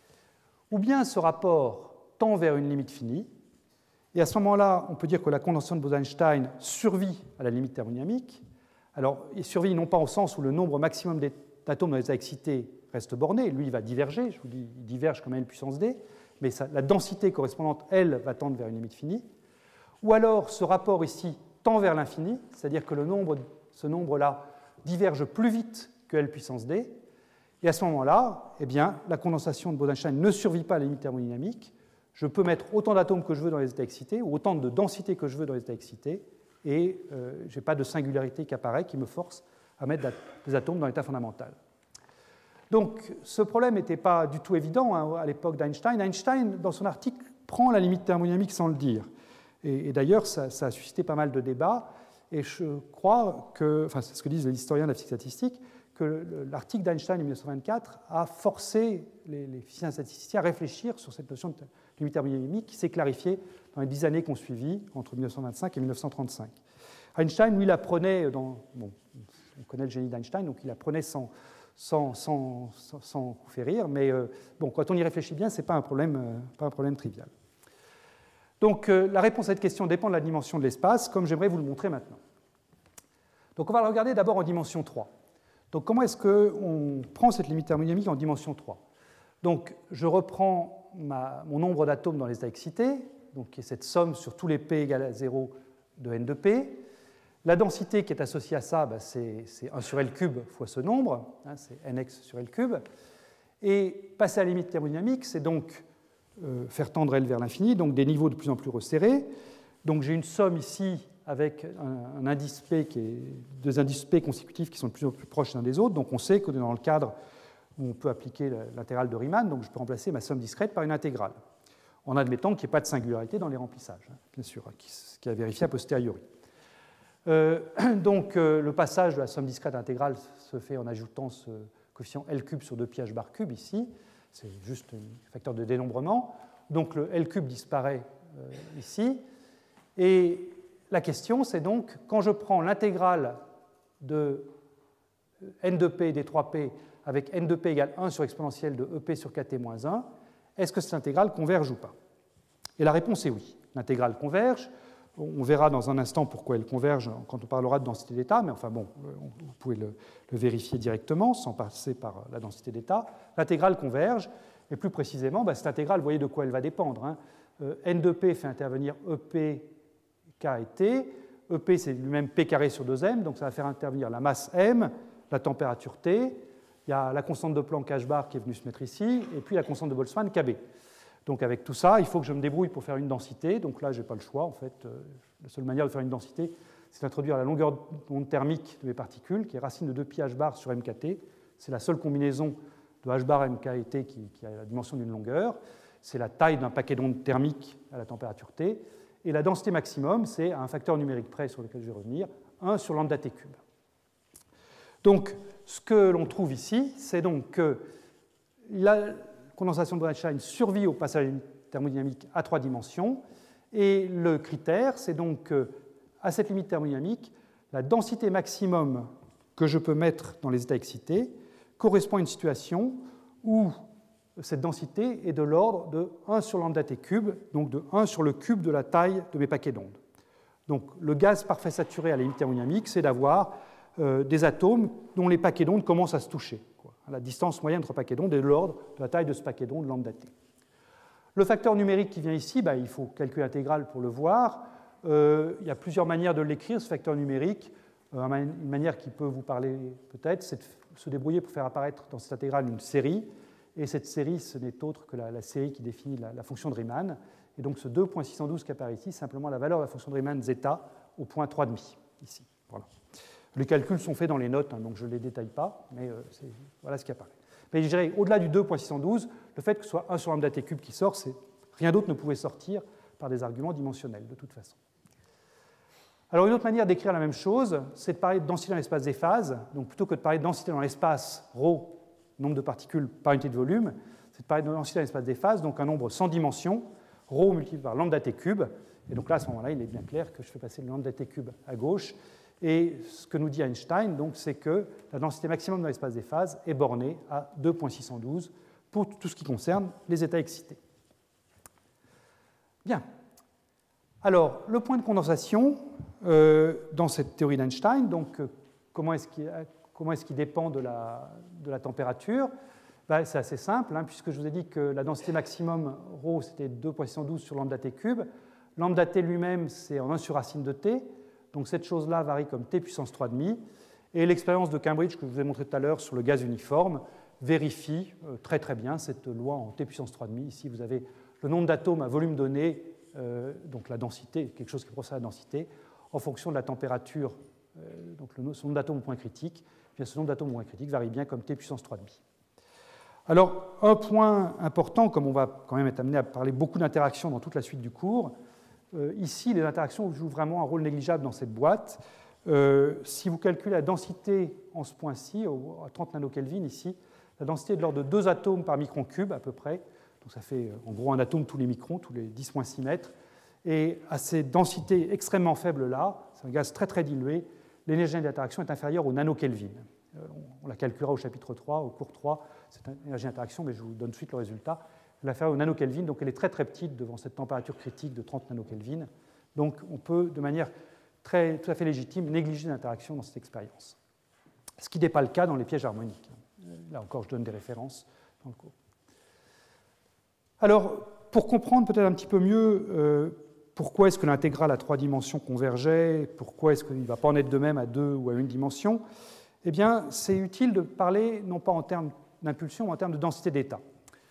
Ou bien ce rapport tend vers une limite finie, et à ce moment-là, on peut dire que la condensation de Bose-Einstein survit à la limite thermodynamique. Alors, il survit non pas au sens où le nombre maximum d'atomes dans l'état excité reste borné, lui il va diverger, je vous dis, il diverge comme N puissance d, mais ça, la densité correspondante, elle, va tendre vers une limite finie. Ou alors, ce rapport ici tend vers l'infini, c'est-à-dire que le nombre, ce nombre-là diverge plus vite que L puissance d, et à ce moment-là, eh bien, la condensation de Bose-Einstein ne survit pas à la limite thermodynamique. Je peux mettre autant d'atomes que je veux dans les états excités, ou autant de densité que je veux dans les états excités, et euh, je n'ai pas de singularité qui apparaît qui me force à mettre des atomes dans l'état fondamental. Donc, ce problème n'était pas du tout évident hein, à l'époque d'Einstein. Einstein, dans son article, prend la limite thermodynamique sans le dire. Et, et d'ailleurs, ça, ça a suscité pas mal de débats, et je crois que, enfin, c'est ce que disent les historiens de la physique statistique, que l'article d'Einstein en mille neuf cent vingt-quatre a forcé les, les physiciens statisticiens à réfléchir sur cette notion de limite thermodynamique qui s'est clarifiée dans les dix années qui ont suivi, entre mille neuf cent vingt-cinq et mille neuf cent trente-cinq. Einstein, lui, l'apprenait dans... Bon, on connaît le génie d'Einstein, donc il l'apprenait sans, sans, sans, sans, sans vous faire rire, mais euh, bon, quand on y réfléchit bien, ce n'est pas un problème, euh, pas un problème trivial. Donc euh, la réponse à cette question dépend de la dimension de l'espace, comme j'aimerais vous le montrer maintenant. Donc on va le regarder d'abord en dimension trois. Donc comment est-ce qu'on prend cette limite thermodynamique en dimension trois? Donc je reprends ma, mon nombre d'atomes dans les états excités, donc qui est cette somme sur tous les P égale à zéro de n de P. La densité qui est associée à ça, bah, c'est un sur L cube fois ce nombre, hein, c'est nx sur L cube. Et passer à la limite thermodynamique, c'est donc euh, faire tendre L vers l'infini, donc des niveaux de plus en plus resserrés. Donc j'ai une somme ici avec un, un indice P qui est deux indices P consécutifs qui sont de plus en plus proches l'un des autres. Donc on sait que dans le cadre où on peut appliquer l'intégrale de Riemann, donc je peux remplacer ma somme discrète par une intégrale, en admettant qu'il n'y ait pas de singularité dans les remplissages, hein, bien sûr, ce qui est vérifié a posteriori. Euh, donc euh, le passage de la somme discrète intégrale se fait en ajoutant ce coefficient L cube sur deux pi h bar cube ici, c'est juste un facteur de dénombrement, donc le L cube disparaît euh, ici, et la question c'est donc, quand je prends l'intégrale de n de p des trois p avec n de p égale un sur exponentielle de ep sur kt moins un, est-ce que cette intégrale converge ou pas? Et la réponse est oui, l'intégrale converge. On verra dans un instant pourquoi elle converge quand on parlera de densité d'état, mais enfin bon, vous pouvez le, le vérifier directement sans passer par la densité d'état. L'intégrale converge, et plus précisément, bah, cette intégrale, vous voyez de quoi elle va dépendre. Hein. Euh, n de p fait intervenir ep, k et t. Ep, c'est lui-même p carré sur deux m, donc ça va faire intervenir la masse m, la température t, il y a la constante de Planck h bar qui est venue se mettre ici, et puis la constante de Boltzmann kb. Donc avec tout ça, il faut que je me débrouille pour faire une densité. Donc là, je n'ai pas le choix. En fait, la seule manière de faire une densité, c'est d'introduire la longueur d'onde thermique de mes particules, qui est racine de deux pi h bar sur mkt. C'est la seule combinaison de h bar, mk et t qui, qui a la dimension d'une longueur. C'est la taille d'un paquet d'ondes thermiques à la température T. Et la densité maximum, c'est à un facteur numérique près sur lequel je vais revenir, un sur lambda t cube. Donc, ce que l'on trouve ici, c'est donc que la condensation de Breit-Stein survit au passage thermodynamique à trois dimensions. Et le critère, c'est donc qu'à cette limite thermodynamique, la densité maximum que je peux mettre dans les états excités correspond à une situation où cette densité est de l'ordre de un sur lambda t cube, donc de un sur le cube de la taille de mes paquets d'ondes. Donc le gaz parfait saturé à la limite thermodynamique, c'est d'avoir euh, des atomes dont les paquets d'ondes commencent à se toucher. La distance moyenne entre paquets d'ondes est de l'ordre de la taille de ce paquet d'ondes lambda t. Le facteur numérique qui vient ici, bah, il faut calculer l'intégrale pour le voir. Euh, il y a plusieurs manières de l'écrire, ce facteur numérique. Euh, une manière qui peut vous parler peut-être, c'est de se débrouiller pour faire apparaître dans cette intégrale une série. Et cette série, ce n'est autre que la, la série qui définit la, la fonction de Riemann. Et donc ce deux virgule six cent douze qui apparaît ici, c'est simplement la valeur de la fonction de Riemann zeta au point trois virgule cinq ici. Voilà. Les calculs sont faits dans les notes, hein, donc je ne les détaille pas, mais euh, voilà ce qui apparaît. Mais je dirais, au-delà du deux virgule six cent douze, le fait que ce soit un sur lambda t cube qui sort, rien d'autre ne pouvait sortir par des arguments dimensionnels, de toute façon. Alors, une autre manière d'écrire la même chose, c'est de parler de densité dans l'espace des phases. Donc, plutôt que de parler de densité dans l'espace, ρ, nombre de particules par unité de volume, c'est de parler de densité dans l'espace des phases, donc un nombre sans dimension, ρ multiplié par lambda t cube. Et donc là, à ce moment-là, il est bien clair que je fais passer le lambda t cube à gauche. Et ce que nous dit Einstein, donc, c'est que la densité maximum dans l'espace des phases est bornée à deux virgule six cent douze pour tout ce qui concerne les états excités. Bien. Alors, le point de condensation euh, dans cette théorie d'Einstein, donc, euh, comment est-ce qu'il, comment est-ce qu'il dépend de la, de la température? Ben, c'est assez simple, hein, puisque je vous ai dit que la densité maximum ρ, c'était deux virgule six cent douze sur lambda t cube. Lambda t lui-même, c'est en un sur racine de t. Donc cette chose-là varie comme t puissance trois virgule cinq. Et l'expérience de Cambridge que je vous ai montré tout à l'heure sur le gaz uniforme vérifie euh, très très bien cette loi en t puissance trois virgule cinq. Ici, vous avez le nombre d'atomes à volume donné, euh, donc la densité, quelque chose qui procède à la densité, en fonction de la température, euh, donc le nombre d'atomes au point critique. Bien, ce nombre d'atomes au point critique varie bien comme t puissance trois virgule cinq. Alors, un point important, comme on va quand même être amené à parler beaucoup d'interactions dans toute la suite du cours, Euh, ici, les interactions jouent vraiment un rôle négligeable dans cette boîte. Euh, si vous calculez la densité en ce point-ci, à trente nanokelvin ici, la densité est de l'ordre de deux atomes par micron cube à peu près. Donc ça fait en gros un atome tous les microns, tous les dix moins six mètres. Et à ces densités extrêmement faibles-là, c'est un gaz très très dilué, l'énergie d'interaction est inférieure au nanokelvin. Euh, on la calculera au chapitre trois, au cours trois, cette énergie d'interaction, mais je vous donne tout de suite le résultat. Elle est inférieure au nanokelvin, donc elle est très très petite devant cette température critique de trente nanokelvin. Donc on peut, de manière très, tout à fait légitime, négliger l'interaction dans cette expérience. Ce qui n'est pas le cas dans les pièges harmoniques. Là encore, je donne des références dans le cours. Alors, pour comprendre peut-être un petit peu mieux euh, pourquoi est-ce que l'intégrale à trois dimensions convergeait, pourquoi est-ce qu'il ne va pas en être de même à deux ou à une dimension, eh bien, c'est utile de parler non pas en termes d'impulsion, mais en termes de densité d'état.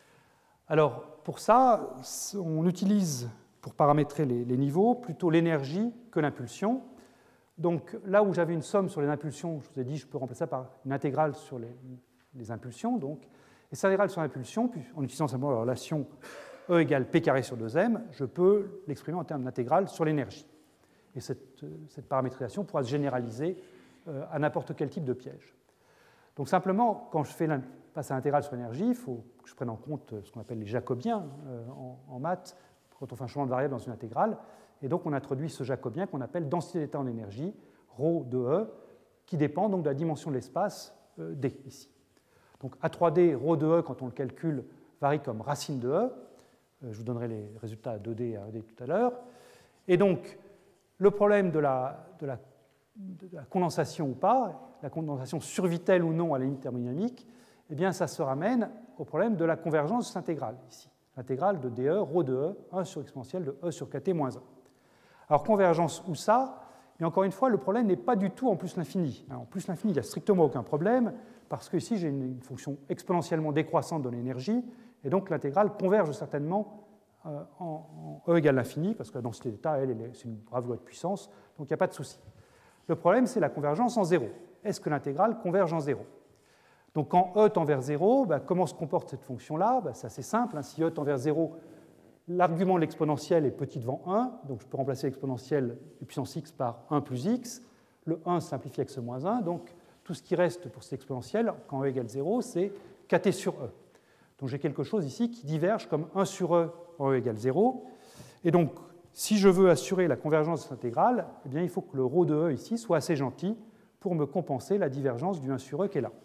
Alors, pour ça, on utilise, pour paramétrer les, les niveaux, plutôt l'énergie que l'impulsion. Donc, là où j'avais une somme sur les impulsions, je vous ai dit, je peux remplacer ça par une intégrale sur les, les impulsions. Donc, et cette intégrale sur l'impulsion, en utilisant simplement la relation E égale P carré sur deux M, je peux l'exprimer en termes d'intégrale sur l'énergie. Et cette, cette paramétrisation pourra se généraliser euh, à n'importe quel type de piège. Donc, simplement, quand je fais passe à l'intégrale sur l'énergie, il faut que je prenne en compte ce qu'on appelle les jacobiens euh, en, en maths, quand on fait un changement de variable dans une intégrale. Et donc, on introduit ce jacobien qu'on appelle densité d'état en énergie, ρ de E, qui dépend donc de la dimension de l'espace euh, D, ici. Donc, à trois D, ρ de E, quand on le calcule, varie comme racine de E. Euh, je vous donnerai les résultats à deux D et à un D tout à l'heure. Et donc, le problème de la, de, la, de la condensation ou pas, la condensation survit-elle ou non à la limite thermodynamique, eh bien, ça se ramène au problème de la convergence de cette intégrale, ici. L'intégrale de dE, ρ de E, un sur exponentielle de E sur kt moins un. Alors, convergence ou ça, mais encore une fois, le problème n'est pas du tout en plus l'infini. En plus l'infini, il n'y a strictement aucun problème, parce que ici, j'ai une fonction exponentiellement décroissante de l'énergie, et donc l'intégrale converge certainement euh, en, en E égale l'infini, parce que la densité d'état, elle, elle c'est une brave loi de puissance, donc il n'y a pas de souci. Le problème, c'est la convergence en zéro. Est-ce que l'intégrale converge en zéro? Donc quand E tend vers zéro, ben, comment se comporte cette fonction-là? Ben, c'est assez simple. Hein. Si E tend vers zéro, l'argument de l'exponentielle est petit devant un, donc je peux remplacer l'exponentielle de puissance x par un plus x. Le un simplifie x moins un, donc tout ce qui reste pour cette exponentielle, quand E égale zéro, c'est kt sur E. Donc j'ai quelque chose ici qui diverge comme un sur E en E égale zéro. Et donc, si je veux assurer la convergence de cette intégrale, eh bien, il faut que le ρ de E ici soit assez gentil pour me compenser la divergence du un sur E qui est là.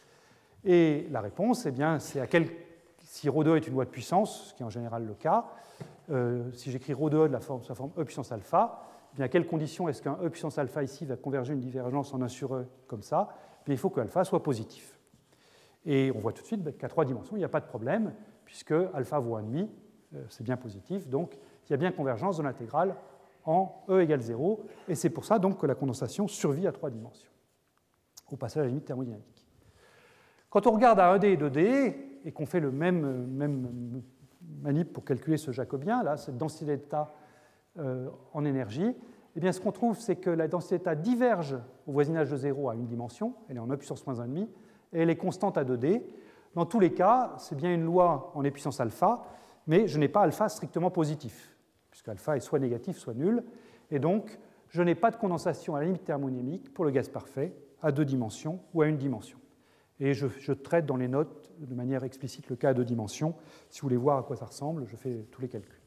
Et la réponse, eh bien, c'est à quel... si ρ de E est une loi de puissance, ce qui est en général le cas, euh, si j'écris ρ de E de la forme, sa forme E puissance alpha, eh bien, à quelles conditions est-ce qu'un E puissance alpha ici va converger une divergence en un sur E comme ça? Eh bien, il faut que alpha soit positif. Et on voit tout de suite qu'à trois dimensions, il n'y a pas de problème, puisque alpha vaut un virgule cinq, euh, c'est bien positif, donc il y a bien convergence de l'intégrale en E égale zéro, et c'est pour ça donc que la condensation survit à trois dimensions, au passage à la limite thermodynamique. Quand on regarde à un D et deux D, et qu'on fait le même, même manip pour calculer ce jacobien, là, cette densité d'état euh, en énergie, eh bien, ce qu'on trouve, c'est que la densité d'état diverge au voisinage de zéro à une dimension, elle est en E puissance moins un virgule cinq, et elle est constante à deux D. Dans tous les cas, c'est bien une loi en E puissance alpha, mais je n'ai pas alpha strictement positif, puisque alpha est soit négatif, soit nul, et donc je n'ai pas de condensation à la limite thermodynamique pour le gaz parfait à deux dimensions ou à une dimension. Et je, je traite dans les notes de manière explicite le cas à deux dimensions. Si vous voulez voir à quoi ça ressemble, je fais tous les calculs.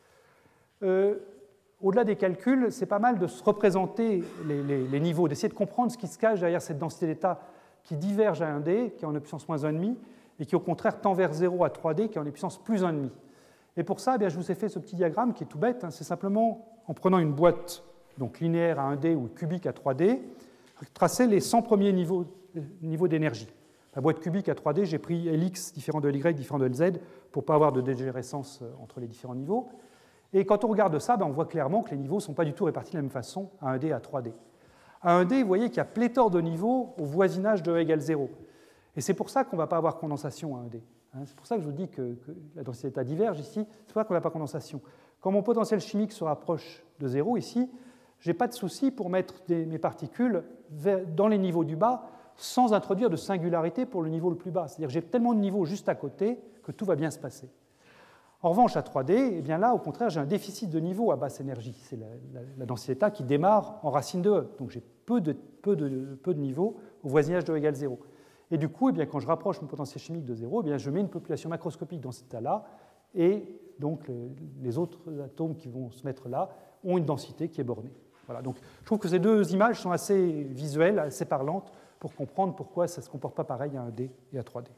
Euh, au-delà des calculs, c'est pas mal de se représenter les, les, les niveaux, d'essayer de comprendre ce qui se cache derrière cette densité d'état qui diverge à un D, qui est en E puissance moins un virgule cinq, et qui au contraire tend vers zéro à trois D, qui est en E puissance plus un virgule cinq. Et pour ça, eh bien, je vous ai fait ce petit diagramme qui est tout bête. Hein, c'est simplement en prenant une boîte donc linéaire à un D ou cubique à trois D, tracer les cent premiers niveaux, niveaux d'énergie. La boîte cubique à trois D, j'ai pris Lx différent de Ly différent de Lz pour ne pas avoir de dégénérescence entre les différents niveaux. Et quand on regarde ça, ben on voit clairement que les niveaux ne sont pas du tout répartis de la même façon à un D et à trois D. À un D, vous voyez qu'il y a pléthore de niveaux au voisinage de E égale zéro. Et c'est pour ça qu'on ne va pas avoir condensation à un D. C'est pour ça que je vous dis que, que la densité d'état diverge ici, c'est pour ça qu'on n'a pas condensation. Quand mon potentiel chimique se rapproche de zéro ici, je n'ai pas de souci pour mettre des, mes particules vers, dans les niveaux du bas sans introduire de singularité pour le niveau le plus bas. C'est-à-dire que j'ai tellement de niveaux juste à côté que tout va bien se passer. En revanche, à trois D, eh bien là, au contraire, j'ai un déficit de niveau à basse énergie. C'est la, la, la densité d'état qui démarre en racine de E. Donc j'ai peu de, peu, de, peu de niveaux au voisinage de E égale zéro. Et du coup, eh bien, quand je rapproche mon potentiel chimique de zéro, eh bien, je mets une population macroscopique dans cet état-là, et donc les autres atomes qui vont se mettre là ont une densité qui est bornée. Voilà. Donc je trouve que ces deux images sont assez visuelles, assez parlantes, pour comprendre pourquoi ça ne se comporte pas pareil à un D et à trois D.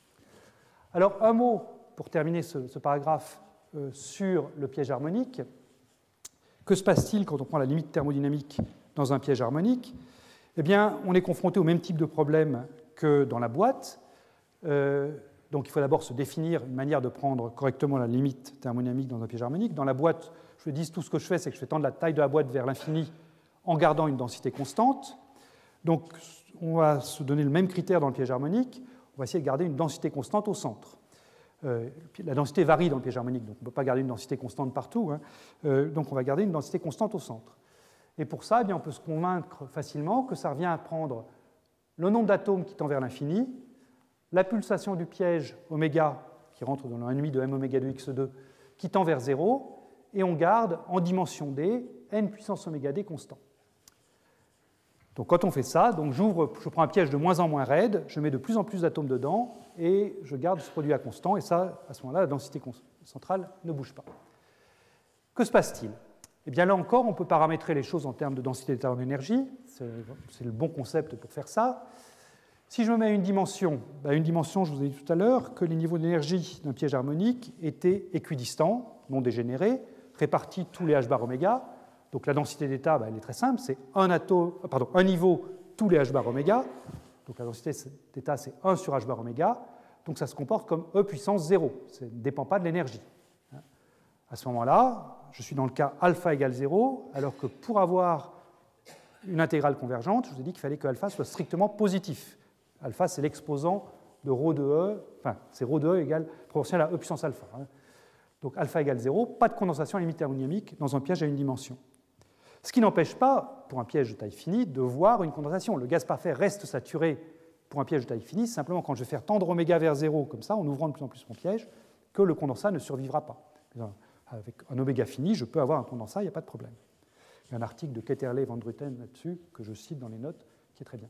Alors, un mot pour terminer ce, ce paragraphe euh, sur le piège harmonique. Que se passe-t-il quand on prend la limite thermodynamique dans un piège harmonique? Eh bien, on est confronté au même type de problème que dans la boîte. Euh, Donc il faut d'abord se définir une manière de prendre correctement la limite thermodynamique dans un piège harmonique. Dans la boîte, je vous dis, tout ce que je fais, c'est que je fais tendre la taille de la boîte vers l'infini en gardant une densité constante. Donc on va se donner le même critère dans le piège harmonique. On va essayer de garder une densité constante au centre. Euh, la densité varie dans le piège harmonique, donc on ne peut pas garder une densité constante partout. Hein. Euh, donc on va garder une densité constante au centre. Et pour ça, eh bien, on peut se convaincre facilement que ça revient à prendre le nombre d'atomes qui tend vers l'infini, la pulsation du piège oméga, qui rentre dans le un demi de m oméga de x deux, qui tend vers zéro, et on garde en dimension d n puissance oméga d constant. Donc quand on fait ça, donc j'ouvre, je prends un piège de moins en moins raide, je mets de plus en plus d'atomes dedans, et je garde ce produit à constant, et ça, à ce moment-là, la densité centrale ne bouge pas. Que se passe-t-il? Eh bien là encore, on peut paramétrer les choses en termes de densité d'état en énergie, c'est le bon concept pour faire ça. Si je me mets à une dimension, ben une dimension, je vous ai dit tout à l'heure, que les niveaux d'énergie d'un piège harmonique étaient équidistants, non dégénérés, répartis tous les h bar oméga. Donc la densité d'état, ben elle est très simple, c'est un, atome, pardon, un niveau tous les h bar oméga. Donc la densité d'état, c'est un sur h bar oméga. Donc ça se comporte comme E puissance zéro. Ça ne dépend pas de l'énergie. À ce moment-là, je suis dans le cas alpha égale zéro, alors que pour avoir une intégrale convergente, je vous ai dit qu'il fallait que alpha soit strictement positif. Alpha, c'est l'exposant de ρ de E, enfin, c'est ρ de E égale proportionnel à E puissance alpha. Donc alpha égale zéro, pas de condensation à limite thermodynamique dans un piège à une dimension. Ce qui n'empêche pas, pour un piège de taille finie, de voir une condensation. Le gaz parfait reste saturé pour un piège de taille finie, c'est simplement quand je vais faire tendre oméga vers zéro, comme ça, en ouvrant de plus en plus mon piège, que le condensat ne survivra pas. Avec un oméga fini, je peux avoir un condensat, il n'y a pas de problème. Il y a un article de Ketterle et Van Druten là-dessus, que je cite dans les notes, qui est très bien.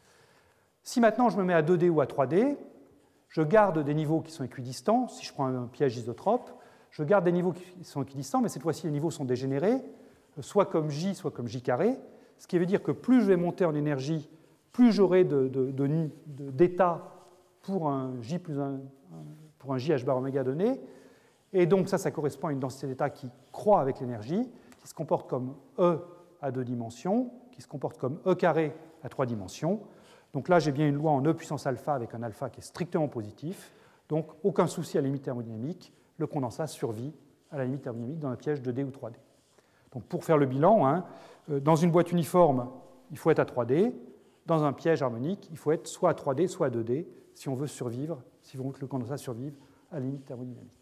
Si maintenant je me mets à deux D ou à trois D, je garde des niveaux qui sont équidistants. Si je prends un piège isotrope, je garde des niveaux qui sont équidistants, mais cette fois-ci, les niveaux sont dégénérés, soit comme J, soit comme J carré, ce qui veut dire que plus je vais monter en énergie, plus j'aurai de, de, de, de, d'état pour un J plus un, pour un J h bar oméga donné. Et donc ça, ça correspond à une densité d'état qui croît avec l'énergie, qui se comporte comme E à deux dimensions, qui se comporte comme E carré à trois dimensions. Donc là, j'ai bien une loi en E puissance alpha avec un alpha qui est strictement positif. Donc aucun souci à la limite thermodynamique, le condensat survit à la limite thermodynamique dans un piège deux D ou trois D. Donc pour faire le bilan, hein, dans une boîte uniforme, il faut être à trois D. Dans un piège harmonique, il faut être soit à trois D, soit à deux D, si on veut survivre, si on veut que le condensat survive à la limite thermodynamique.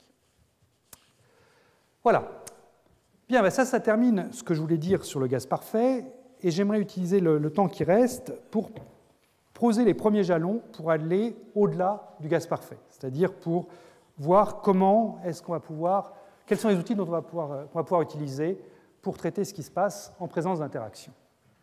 Voilà. Bien, ben ça, ça termine ce que je voulais dire sur le gaz parfait, et j'aimerais utiliser le, le temps qui reste pour poser les premiers jalons pour aller au-delà du gaz parfait, c'est-à-dire pour voir comment est-ce qu'on va pouvoir, quels sont les outils dont on va pouvoir, qu'on va pouvoir utiliser pour traiter ce qui se passe en présence d'interactions.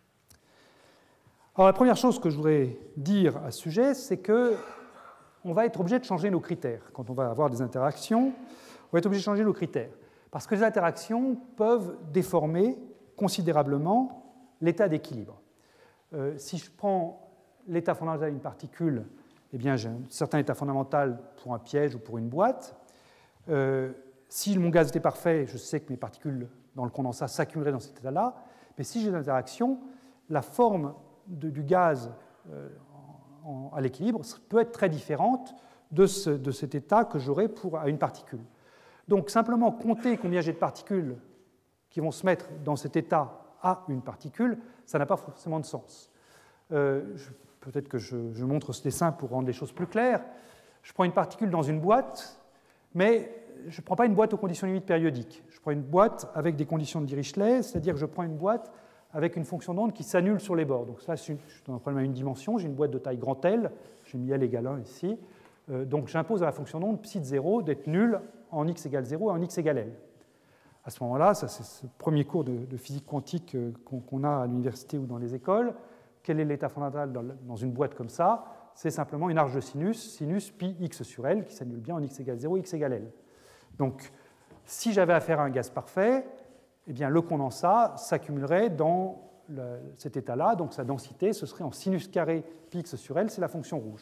Alors la première chose que je voudrais dire à ce sujet, c'est qu'on va être obligé de changer nos critères. Quand on va avoir des interactions, on va être obligé de changer nos critères. Parce que les interactions peuvent déformer considérablement l'état d'équilibre. Euh, si je prends l'état fondamental d'une particule, eh bien, j'ai un certain état fondamental pour un piège ou pour une boîte. Euh, si mon gaz était parfait, je sais que mes particules dans le condensat s'accumuleraient dans cet état-là. Mais si j'ai des interactions, la forme de, du gaz euh, en, en, à l'équilibre peut être très différente de, ce, de cet état que j'aurais pour à une particule. Donc simplement compter combien j'ai de particules qui vont se mettre dans cet état à une particule, ça n'a pas forcément de sens. Euh, Peut-être que je, je montre ce dessin pour rendre les choses plus claires. Je prends une particule dans une boîte, mais je ne prends pas une boîte aux conditions limites périodiques. Je prends une boîte avec des conditions de Dirichlet, c'est-à-dire que je prends une boîte avec une fonction d'onde qui s'annule sur les bords. Donc là, je suis dans un problème à une dimension, j'ai une boîte de taille grand L, j'ai mis L égale un ici. Euh, donc j'impose à la fonction d'onde psi de zéro d'être nulle en x égale zéro et en x égale L. À ce moment-là, ça c'est ce premier cours de, de physique quantique qu'on, qu'on a à l'université ou dans les écoles. Quel est l'état fondamental dans, dans une boîte comme ça? C'est simplement une arche de sinus, sinus pi x sur L, qui s'annule bien en x égale zéro, x égale L. Donc, si j'avais affaire à un gaz parfait, eh bien, le condensat s'accumulerait dans le, cet état-là, donc sa densité, ce serait en sinus carré pi x sur L, c'est la fonction rouge.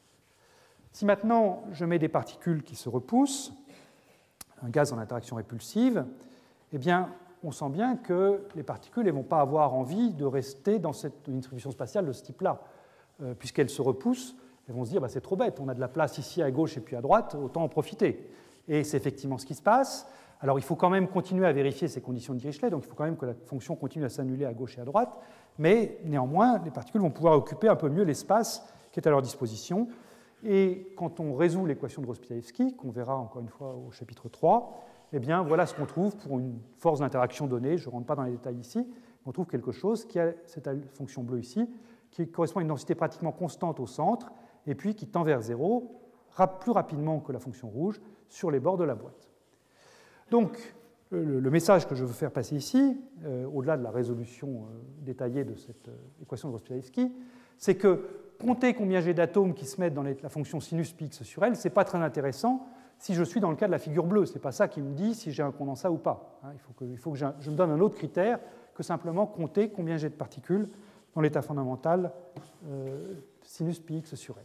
Si maintenant je mets des particules qui se repoussent, un gaz en interaction répulsive, eh bien, on sent bien que les particules ne vont pas avoir envie de rester dans cette distribution spatiale de ce type-là. Euh, puisqu'elles se repoussent, elles vont se dire bah, c'est trop bête, on a de la place ici à gauche et puis à droite, autant en profiter. Et c'est effectivement ce qui se passe. Alors il faut quand même continuer à vérifier ces conditions de Dirichlet, donc il faut quand même que la fonction continue à s'annuler à gauche et à droite, mais néanmoins, les particules vont pouvoir occuper un peu mieux l'espace qui est à leur disposition. Et quand on résout l'équation de Rospitaevski, qu'on verra encore une fois au chapitre trois, eh bien voilà ce qu'on trouve pour une force d'interaction donnée. Je ne rentre pas dans les détails ici. On trouve quelque chose qui a cette fonction bleue ici, qui correspond à une densité pratiquement constante au centre, et puis qui tend vers zéro plus rapidement que la fonction rouge sur les bords de la boîte. Donc, le message que je veux faire passer ici, euh, au-delà de la résolution euh, détaillée de cette euh, équation de Rospitaevski, c'est que compter combien j'ai d'atomes qui se mettent dans les, la fonction sinus pi x sur L, ce n'est pas très intéressant si je suis dans le cas de la figure bleue. Ce n'est pas ça qui me dit si j'ai un condensat ou pas. Hein, il faut que, il faut que je, je me donne un autre critère que simplement compter combien j'ai de particules dans l'état fondamental euh, sinus pi x sur L.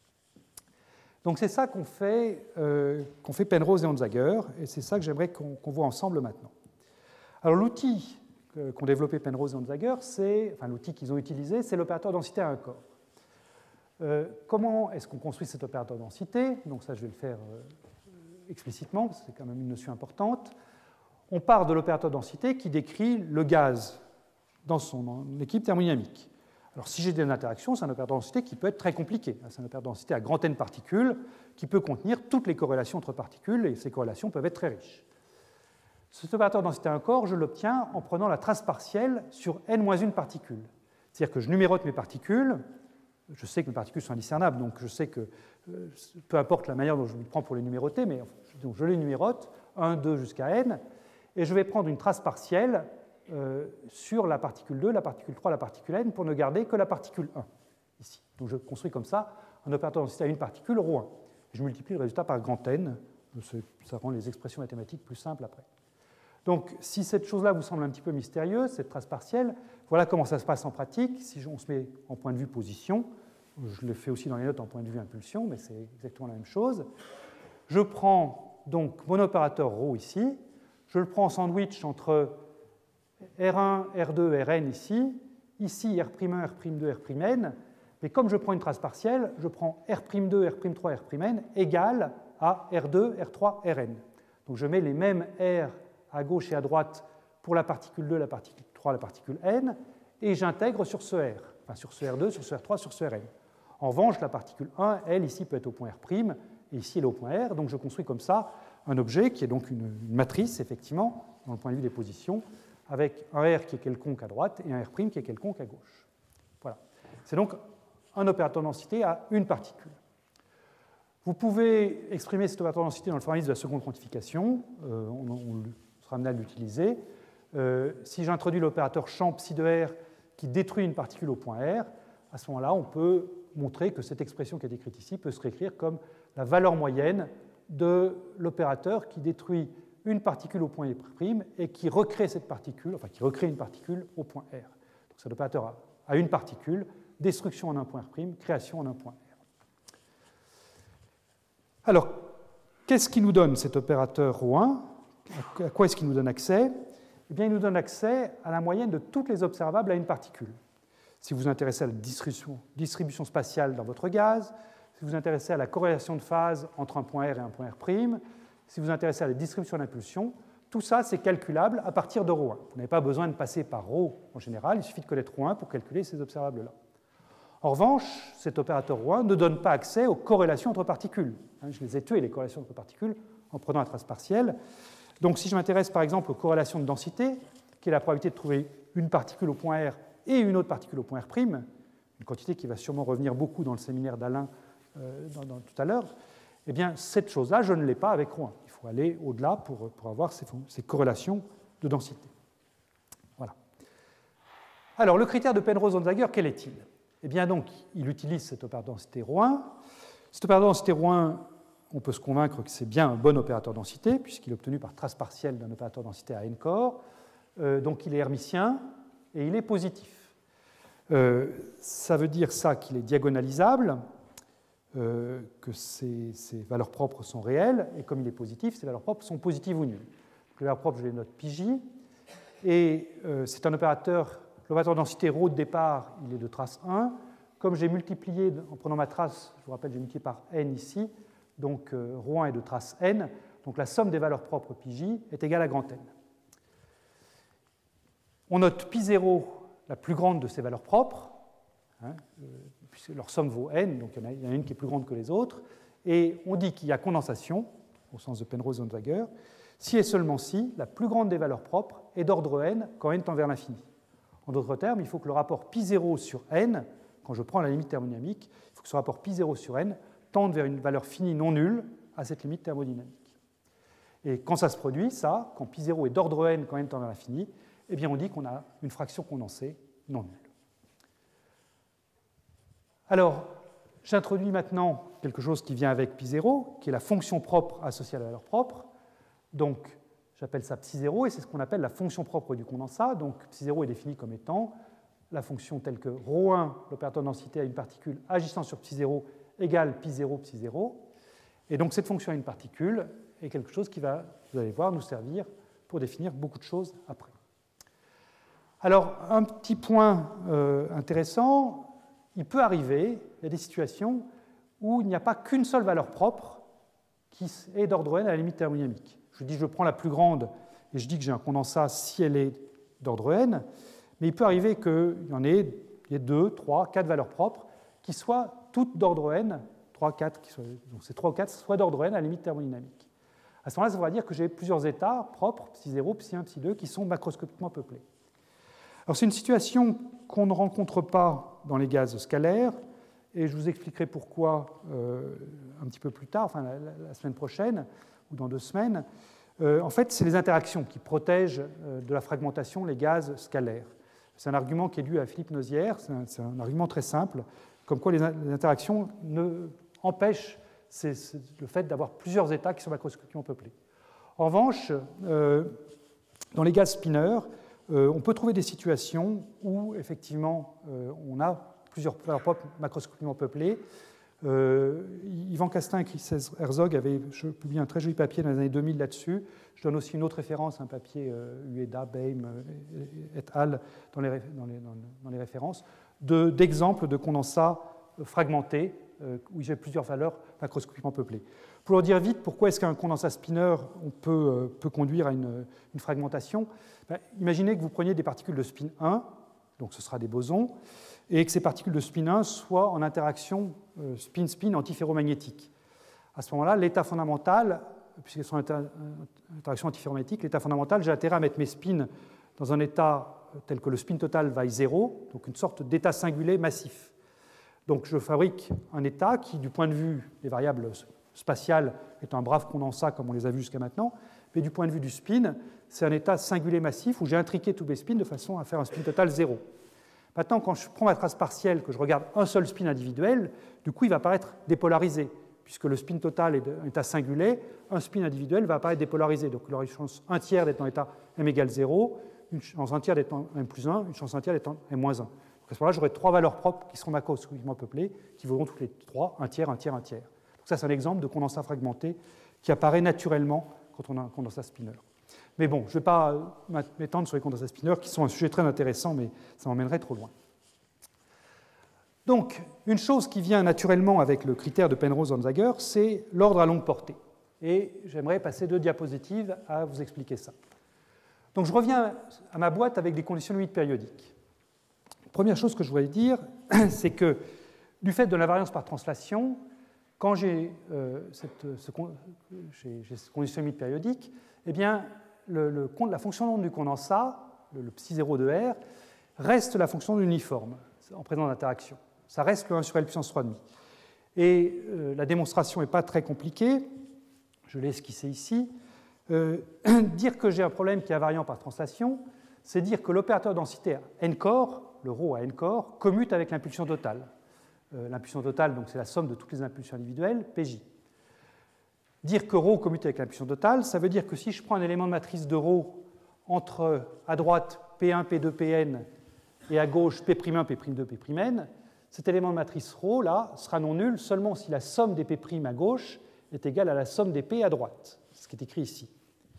Donc c'est ça qu'ont fait, euh, qu'ont fait Penrose et Onsager, et c'est ça que j'aimerais qu'on, qu'on voit ensemble maintenant. Alors l'outil qu'ont développé Penrose et Onsager, c'est, enfin l'outil qu'ils ont utilisé, c'est l'opérateur densité à un corps. Euh, comment est-ce qu'on construit cet opérateur densité? Donc ça je vais le faire euh, explicitement, parce que c'est quand même une notion importante. On part de l'opérateur densité qui décrit le gaz dans son équipe thermodynamique. Alors, si j'ai des interactions, c'est un opérateur densité qui peut être très compliqué. C'est un opérateur densité à grand N particules qui peut contenir toutes les corrélations entre particules, et ces corrélations peuvent être très riches. Cet opérateur densité à un corps, je l'obtiens en prenant la trace partielle sur n moins une particule. C'est-à-dire que je numérote mes particules, je sais que mes particules sont indiscernables, donc je sais que euh, peu importe la manière dont je me prends pour les numéroter, mais donc je les numérote, un, deux jusqu'à n, et je vais prendre une trace partielle Euh, sur la particule deux, la particule trois, la particule n, pour ne garder que la particule un, ici. Donc je construis comme ça un opérateur densité à une particule, ρ un. Je multiplie le résultat par grand N, ça rend les expressions mathématiques plus simples après. Donc si cette chose-là vous semble un petit peu mystérieuse, cette trace partielle, voilà comment ça se passe en pratique. Si on se met en point de vue position, je le fais aussi dans les notes en point de vue impulsion, mais c'est exactement la même chose. Je prends donc mon opérateur ρ ici, je le prends en sandwich entre R un, R deux, Rn ici, ici R' un, R' deux, R'n, mais comme je prends une trace partielle, je prends R' deux, R' trois, R'n égale à R deux, R trois, Rn. Donc je mets les mêmes R à gauche et à droite pour la particule deux, la particule trois, la particule n, et j'intègre sur ce R, enfin sur ce R deux, sur ce R trois, sur ce Rn. En revanche, la particule un, elle, ici, peut être au point R', et ici, elle est au point R, donc je construis comme ça un objet qui est donc une, une matrice, effectivement, dans le point de vue des positions, avec un R qui est quelconque à droite et un R' qui est quelconque à gauche. Voilà. C'est donc un opérateur densité à une particule. Vous pouvez exprimer cet opérateur densité dans le formalisme de la seconde quantification, euh, on, on sera amené à l'utiliser. Euh, si j'introduis l'opérateur champ psi de R qui détruit une particule au point R, à ce moment-là, on peut montrer que cette expression qui est écrite ici peut se réécrire comme la valeur moyenne de l'opérateur qui détruit une particule au point R' et qui recrée cette particule, enfin qui recrée une particule au point R. Donc cet opérateur a une particule, destruction en un point R', création en un point R. Alors, qu'est-ce qui nous donne cet opérateur ρ un? À quoi est-ce qu'il nous donne accès? Eh bien, il nous donne accès à la moyenne de toutes les observables à une particule. Si vous vous intéressez à la distribution, distribution spatiale dans votre gaz, si vous vous intéressez à la corrélation de phase entre un point R et un point R', si vous vous intéressez à la distribution d'impulsion, tout ça, c'est calculable à partir de ρ un. Vous n'avez pas besoin de passer par ρ en général, il suffit de connaître ρ un pour calculer ces observables-là. En revanche, cet opérateur ρ un ne donne pas accès aux corrélations entre particules. Je les ai tuées, les corrélations entre particules, en prenant la trace partielle. Donc si je m'intéresse par exemple aux corrélations de densité, qui est la probabilité de trouver une particule au point R et une autre particule au point R', une quantité qui va sûrement revenir beaucoup dans le séminaire d'Alain euh, dans, dans, tout à l'heure, eh bien, cette chose-là, je ne l'ai pas avec ρ un. Il faut aller au-delà pour, pour avoir ces, ces corrélations de densité. Voilà. Alors, le critère de Penrose-Onsager, quel est-il? Eh bien, donc, il utilise cet opérateur densité ρ un. Cet opérateur densité ρ un, on peut se convaincre que c'est bien un bon opérateur densité, puisqu'il est obtenu par trace partielle d'un opérateur densité à n corps. Euh, donc, il est hermitien et il est positif. Euh, ça veut dire ça qu'il est diagonalisable, Euh, que ses, ses valeurs propres sont réelles, et comme il est positif, ses valeurs propres sont positives ou nulles. Donc, les valeurs propres, je les note πj, et euh, c'est un opérateur, l'opérateur densité ρ de départ, il est de trace un, comme j'ai multiplié, en prenant ma trace, je vous rappelle, j'ai multiplié par n ici, donc euh, ρ un est de trace n, donc la somme des valeurs propres πj est égale à grand N. On note π zéro, la plus grande de ces valeurs propres, hein, euh, puisque leur somme vaut n, donc il y, en a, il y en a une qui est plus grande que les autres, et on dit qu'il y a condensation, au sens de Penrose-Zonswager, si et seulement si la plus grande des valeurs propres est d'ordre n quand n tend vers l'infini. En d'autres termes, il faut que le rapport π zéro sur n, quand je prends la limite thermodynamique, il faut que ce rapport π zéro sur n tende vers une valeur finie non nulle à cette limite thermodynamique. Et quand ça se produit, ça, quand π zéro est d'ordre n quand n tend vers l'infini, eh bien on dit qu'on a une fraction condensée non nulle. Alors, j'introduis maintenant quelque chose qui vient avec π zéro, qui est la fonction propre associée à la valeur propre. Donc, j'appelle ça ψ zéro, et c'est ce qu'on appelle la fonction propre du condensat. Donc, ψ zéro est défini comme étant la fonction telle que ρ un, l'opérateur de densité à une particule agissant sur ψ zéro, égale π zéro, ψ zéro. Et donc, cette fonction à une particule est quelque chose qui va, vous allez voir, nous servir pour définir beaucoup de choses après. Alors, un petit point euh, intéressant, il peut arriver, il y a des situations où il n'y a pas qu'une seule valeur propre qui est d'ordre n à la limite thermodynamique. Je dis je prends la plus grande et je dis que j'ai un condensat si elle est d'ordre n, mais il peut arriver qu'il y en ait, il y ait deux, trois, quatre valeurs propres qui soient toutes d'ordre n, trois, quatre, qui soient, donc ces trois ou quatre soient d'ordre n à la limite thermodynamique. À ce moment-là, ça va dire que j'ai plusieurs états propres, ψ zéro, ψ un, ψ deux, qui sont macroscopiquement peuplés. Alors c'est une situation qu'on ne rencontre pas dans les gaz scalaires, et je vous expliquerai pourquoi euh, un petit peu plus tard, enfin la, la, la semaine prochaine, ou dans deux semaines. Euh, en fait, c'est les interactions qui protègent euh, de la fragmentation les gaz scalaires. C'est un argument qui est dû à Philippe Nozière, c'est un, c'est un argument très simple, comme quoi les, les interactions ne empêchent c'est, c'est le fait d'avoir plusieurs états qui sont macroscopiquement peuplés. En revanche, euh, dans les gaz spineurs, euh, on peut trouver des situations où, effectivement, euh, on a plusieurs valeurs propres macroscopiquement peuplées. Euh, Yvan Castin et Chris Herzog avaient publié un très joli papier dans les années deux mille là-dessus. Je donne aussi une autre référence, un papier euh, Ueda, Beim et al. Dans les, dans les, dans les références, de, d'exemples de condensats fragmentés euh, où j'ai plusieurs valeurs macroscopiquement peuplées. Pour leur dire vite pourquoi est-ce qu'un condensat spinner on peut, euh, peut conduire à une, une fragmentation, ben, imaginez que vous preniez des particules de spin un, donc ce sera des bosons, et que ces particules de spin un soient en interaction euh, spin-spin antiferromagnétique. À ce moment-là, l'état fondamental, puisqu'elles sont en inter interaction antiferromagnétique, l'état fondamental, j'ai intérêt à mettre mes spins dans un état tel que le spin total vaille zéro, donc une sorte d'état singulé massif. Donc je fabrique un état qui, du point de vue des variables spatiales, est un brave condensat comme on les a vus jusqu'à maintenant, mais du point de vue du spin, c'est un état singulé massif où j'ai intriqué tous mes spins de façon à faire un spin total zéro. Maintenant, quand je prends ma trace partielle, que je regarde un seul spin individuel, du coup, il va apparaître dépolarisé, puisque le spin total est un état singulé, un spin individuel va apparaître dépolarisé. Donc, il aura une chance un tiers d'être en état m égale zéro, une chance un tiers d'être en m plus un, une chance un tiers d'être en m moins un. Donc, à ce moment-là, j'aurai trois valeurs propres qui seront macroscopiquement peuplées, qui vaudront toutes les trois, un tiers, un tiers, un tiers. Donc, ça, c'est un exemple de condensat fragmenté qui apparaît naturellement quand on a un condensat spinner. Mais bon, je ne vais pas m'étendre sur les condensats spinners, qui sont un sujet très intéressant, mais ça m'emmènerait trop loin. Donc, une chose qui vient naturellement avec le critère de Penrose-Zonswager, c'est l'ordre à longue portée. Et j'aimerais passer deux diapositives à vous expliquer ça. Donc, je reviens à ma boîte avec des conditions limites périodiques. Première chose que je voudrais dire, c'est que du fait de l'invariance par translation, quand j'ai euh, cette, ce, j'ai, j'ai cette condition limite périodique, eh bien, le, le, la fonction d'onde du condensat, le, le ψ zéro de R, reste la fonction de l'uniforme en présence d'interaction. Ça reste le un sur L puissance trois virgule cinq. Et euh, la démonstration n'est pas très compliquée. Je l'ai esquissé ici. Euh, dire que j'ai un problème qui est invariant par translation, c'est dire que l'opérateur densité à n corps, le ρ à n corps, commute avec l'impulsion totale. Euh, l'impulsion totale, donc, c'est la somme de toutes les impulsions individuelles, P J. Dire que ρ commute avec l'impulsion totale, ça veut dire que si je prends un élément de matrice de ρ entre, à droite, P un, P deux, Pn, et à gauche, P' un, P' deux, P'n, cet élément de matrice ρ, là, sera non nul seulement si la somme des P' à gauche est égale à la somme des P à droite. C'est ce qui est écrit ici.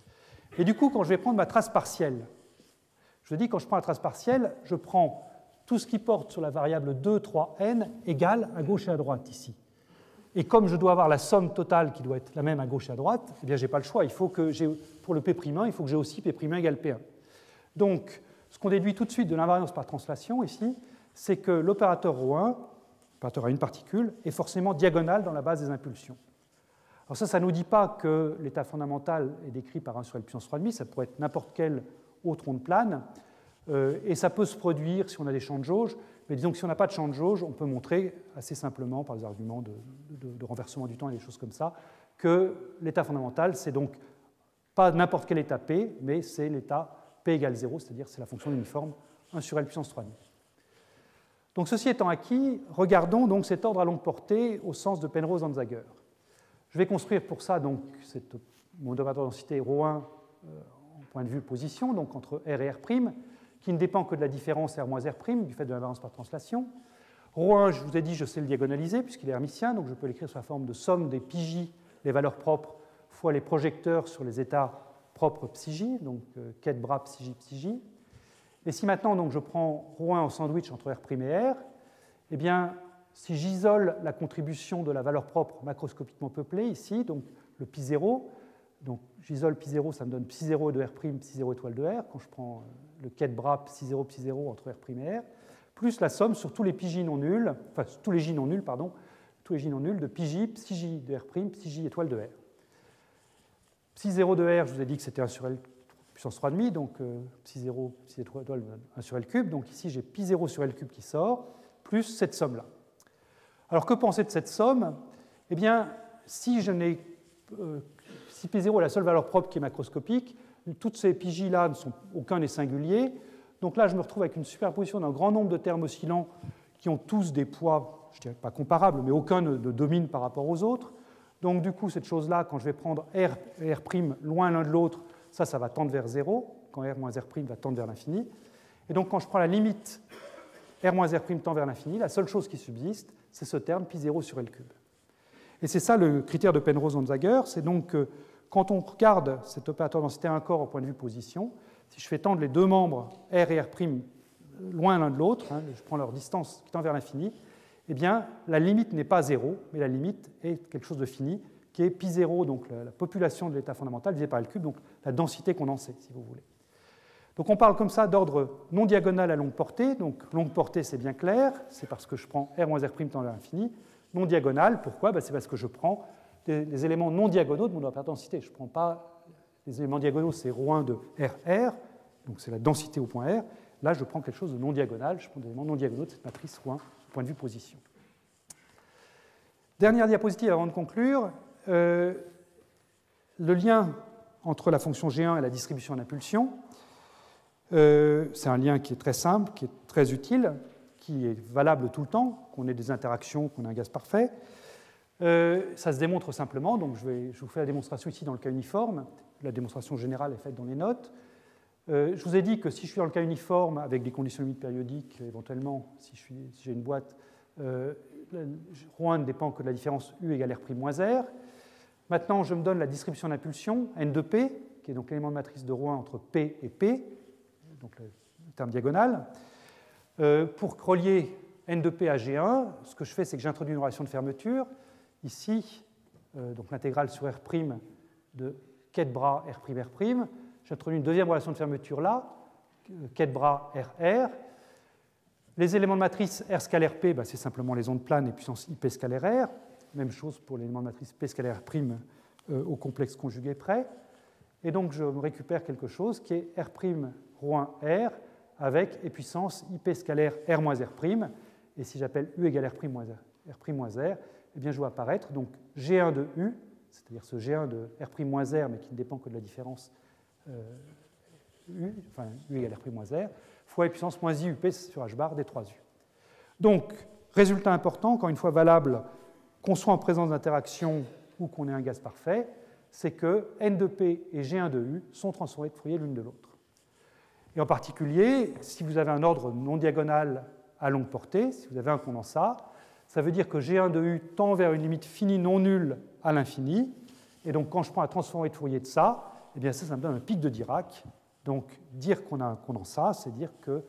Et du coup, quand je vais prendre ma trace partielle, je dis quand je prends la trace partielle, je prends tout ce qui porte sur la variable deux, trois, n égale à gauche et à droite ici. Et comme je dois avoir la somme totale qui doit être la même à gauche et à droite, eh bien, je n'ai pas le choix. Il faut que j'ai, pour le P' un, il faut que j'ai aussi P' un égale P un. Donc, ce qu'on déduit tout de suite de l'invariance par translation ici, c'est que l'opérateur ρ un, l'opérateur à une particule, est forcément diagonal dans la base des impulsions. Alors ça, ça ne nous dit pas que l'état fondamental est décrit par un sur L puissance trois virgule cinq, ça pourrait être n'importe quel autre onde plane, euh, et ça peut se produire si on a des champs de jauge, mais disons que si on n'a pas de champ de jauge, on peut montrer assez simplement, par des arguments de, de, de renversement du temps et des choses comme ça, que l'état fondamental, c'est donc pas n'importe quel état P, mais c'est l'état P égale zéro, c'est-à-dire c'est la fonction uniforme un sur L puissance trois virgule cinq. Donc ceci étant acquis, regardons donc cet ordre à longue portée au sens de Penrose-Hansager. Je vais construire pour ça donc cette, mon opérateur de densité ρ un euh, en point de vue position, donc entre R et R', qui ne dépend que de la différence R moins R', du fait de l'invariance par translation. ρ un, je vous ai dit, je sais le diagonaliser, puisqu'il est hermitien, donc je peux l'écrire sous la forme de somme des πj, les valeurs propres, fois les projecteurs sur les états propres ψj, donc euh, ket bras ψj, ψj. Et si maintenant donc, je prends ρ un en sandwich entre R' et R, eh bien, si j'isole la contribution de la valeur propre macroscopiquement peuplée, ici, donc le π zéro, donc j'isole π zéro, ça me donne π zéro de R', π zéro étoile de R, quand je prends le ket bras π zéro, π zéro entre R' et R, plus la somme sur tous les πj non nuls, enfin tous les j non nuls, pardon, tous les j non nuls de πj, ψj de R', ψj étoile de R. Psi zéro de R, je vous ai dit que c'était un sur L puissance trois virgule cinq, donc euh, psi zéro, psi étoile, un sur L cube, donc ici j'ai π zéro sur L cube qui sort, plus cette somme-là. Alors que penser de cette somme? Eh bien, si je n'ai, euh, si P zéro est la seule valeur propre qui est macroscopique, toutes ces πj-là ne sont aucun n'est singulier, donc là je me retrouve avec une superposition d'un grand nombre de termes oscillants qui ont tous des poids, je ne dirais pas comparables, mais aucun ne, ne domine par rapport aux autres. Donc du coup, cette chose-là, quand je vais prendre R et R' loin l'un de l'autre, ça, ça va tendre vers zéro, quand R moins R' va tendre vers l'infini. Et donc quand je prends la limite R moins R' tend vers l'infini, la seule chose qui subsiste, c'est ce terme π zéro sur L cube. Et c'est ça le critère de Penrose-Hansager, c'est donc que quand on regarde cet opérateur de densité un corps au point de vue position, si je fais tendre les deux membres R et R' loin l'un de l'autre, hein, je prends leur distance qui tend vers l'infini, eh bien, la limite n'est pas zéro, mais la limite est quelque chose de fini, qui est π zéro, donc la, la population de l'état fondamental, divisée par L cube, donc la densité condensée, si vous voulez. Donc on parle comme ça d'ordre non diagonal à longue portée, donc longue portée c'est bien clair, c'est parce que je prends R moins R' tend vers l'infini. Non diagonal, pourquoi? Ben, c'est parce que je prends des, des éléments non diagonaux de mon opérateur de densité. Je ne prends pas les éléments diagonaux, c'est ρ un de R R, donc c'est la densité au point R. Là, je prends quelque chose de non diagonal, je prends des éléments non diagonaux de cette matrice ρ un, au point de vue position. Dernière diapositive avant de conclure, euh, le lien entre la fonction G un et la distribution d'impulsion. Euh, c'est un lien qui est très simple, qui est très utile, qui est valable tout le temps, qu'on ait des interactions, qu'on ait un gaz parfait. Euh, ça se démontre simplement, donc je, vais, je vous fais la démonstration ici dans le cas uniforme. La démonstration générale est faite dans les notes. Euh, je vous ai dit que si je suis dans le cas uniforme, avec des conditions limites périodiques, éventuellement, si, je suis, si j'ai une boîte, euh, ρ un ne dépend que de la différence U égale R' moins R. Maintenant, je me donne la distribution d'impulsion, N de P, qui est donc l'élément de matrice de ρ un entre P et P, donc le terme diagonal. Euh, pour relier N de P à G un, ce que je fais, c'est que j'introduis une relation de fermeture. Ici, euh, donc l'intégrale sur R' de ket bras R', R'. J'introduis une deuxième relation de fermeture là, ket bras R, R. Les éléments de matrice R scalaire P, bah, c'est simplement les ondes planes et puissance I P scalaire R. Même chose pour l'élément de matrice P scalaire R' euh, au complexe conjugué près. Et donc je récupère quelque chose qui est R' ρ un R avec et puissance I P scalaire R moins R'. Et si j'appelle U égale R' moins R, R' moins R, eh bien je vois apparaître donc G un de U, c'est-à-dire ce G un de R' moins R, mais qui ne dépend que de la différence euh, U, enfin U égale R' moins R, fois I puissance moins I U P sur H bar des trois U. Donc, résultat important, encore une fois valable, qu'on soit en présence d'interaction ou qu'on ait un gaz parfait, c'est que N de P et G un de U sont transformés de Fourier l'une de l'autre. Et en particulier, si vous avez un ordre non diagonal à longue portée, si vous avez un condensat, ça veut dire que G un de U tend vers une limite finie non nulle à l'infini. Et donc, quand je prends la transformée de Fourier de ça, eh bien ça, ça me donne un pic de Dirac. Donc, dire qu'on a un condensat, c'est dire qu'on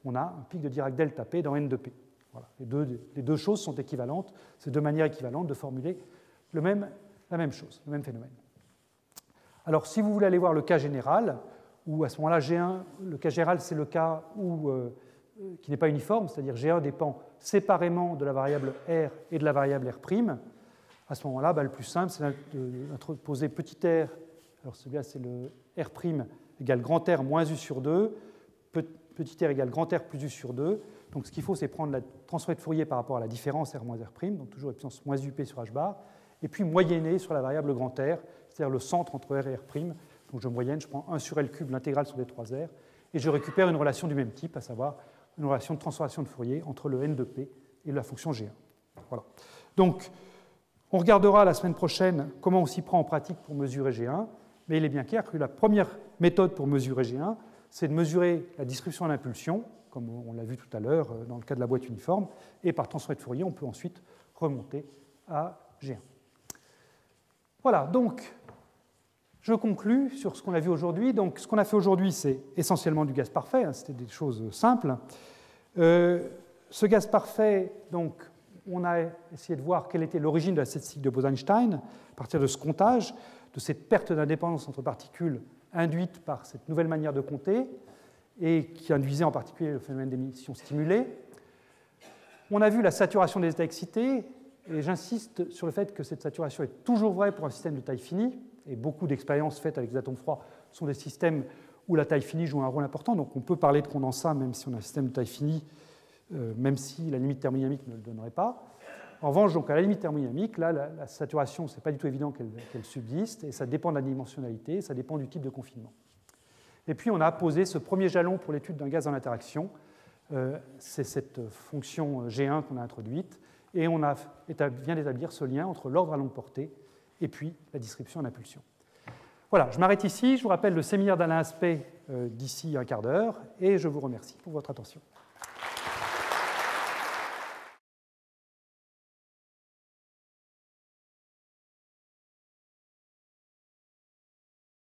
on a un pic de Dirac delta P dans N de P. Voilà. Les, deux, les deux choses sont équivalentes, c'est deux manières équivalentes de formuler le même, la même chose, le même phénomène. Alors, si vous voulez aller voir le cas général, où à ce moment-là, G un, le cas général, c'est le cas où, euh, qui n'est pas uniforme, c'est-à-dire G un dépend séparément de la variable R et de la variable R'. À ce moment-là, bah, le plus simple, c'est d'interposer petit r, alors celui-là, c'est le R' égale grand R moins U sur deux, petit r égale grand R plus U sur deux. Donc ce qu'il faut, c'est prendre la transformée de Fourier par rapport à la différence R moins R', donc toujours la puissance moins U P sur H bar, et puis moyenner sur la variable grand R, c'est-à-dire le centre entre R et R'. Donc je moyenne, je prends un sur L cube, l'intégrale sur les trois R, et je récupère une relation du même type, à savoir une relation de transformation de Fourier entre le N de P et la fonction G un. Voilà. Donc, on regardera la semaine prochaine comment on s'y prend en pratique pour mesurer G un, mais il est bien clair que la première méthode pour mesurer G un, c'est de mesurer la distribution en impulsion, comme on l'a vu tout à l'heure dans le cas de la boîte uniforme, et par transformée de Fourier, on peut ensuite remonter à G un. Voilà, donc je conclus sur ce qu'on a vu aujourd'hui. Donc, ce qu'on a fait aujourd'hui, c'est essentiellement du gaz parfait, hein, c'était des choses simples. Euh, ce gaz parfait, donc, on a essayé de voir quelle était l'origine de la statistique de Bose-Einstein à partir de ce comptage, de cette perte d'indépendance entre particules induite par cette nouvelle manière de compter et qui induisait en particulier le phénomène d'émission stimulée. On a vu la saturation des états excités, et j'insiste sur le fait que cette saturation est toujours vraie pour un système de taille finie, et beaucoup d'expériences faites avec des atomes froids sont des systèmes où la taille finie joue un rôle important, donc on peut parler de condensat même si on a un système de taille finie, euh, même si la limite thermodynamique ne le donnerait pas. En revanche, donc, à la limite thermodynamique, là, la, la saturation, ce n'est pas du tout évident qu'elle qu'elle subsiste, et ça dépend de la dimensionnalité, ça dépend du type de confinement. Et puis, on a posé ce premier jalon pour l'étude d'un gaz en interaction, euh, c'est cette fonction G un qu'on a introduite, et on a établi, vient d'établir ce lien entre l'ordre à longue portée et puis la distribution en impulsion. Voilà, je m'arrête ici, je vous rappelle le séminaire d'Alain Aspect euh, d'ici un quart d'heure, et je vous remercie pour votre attention.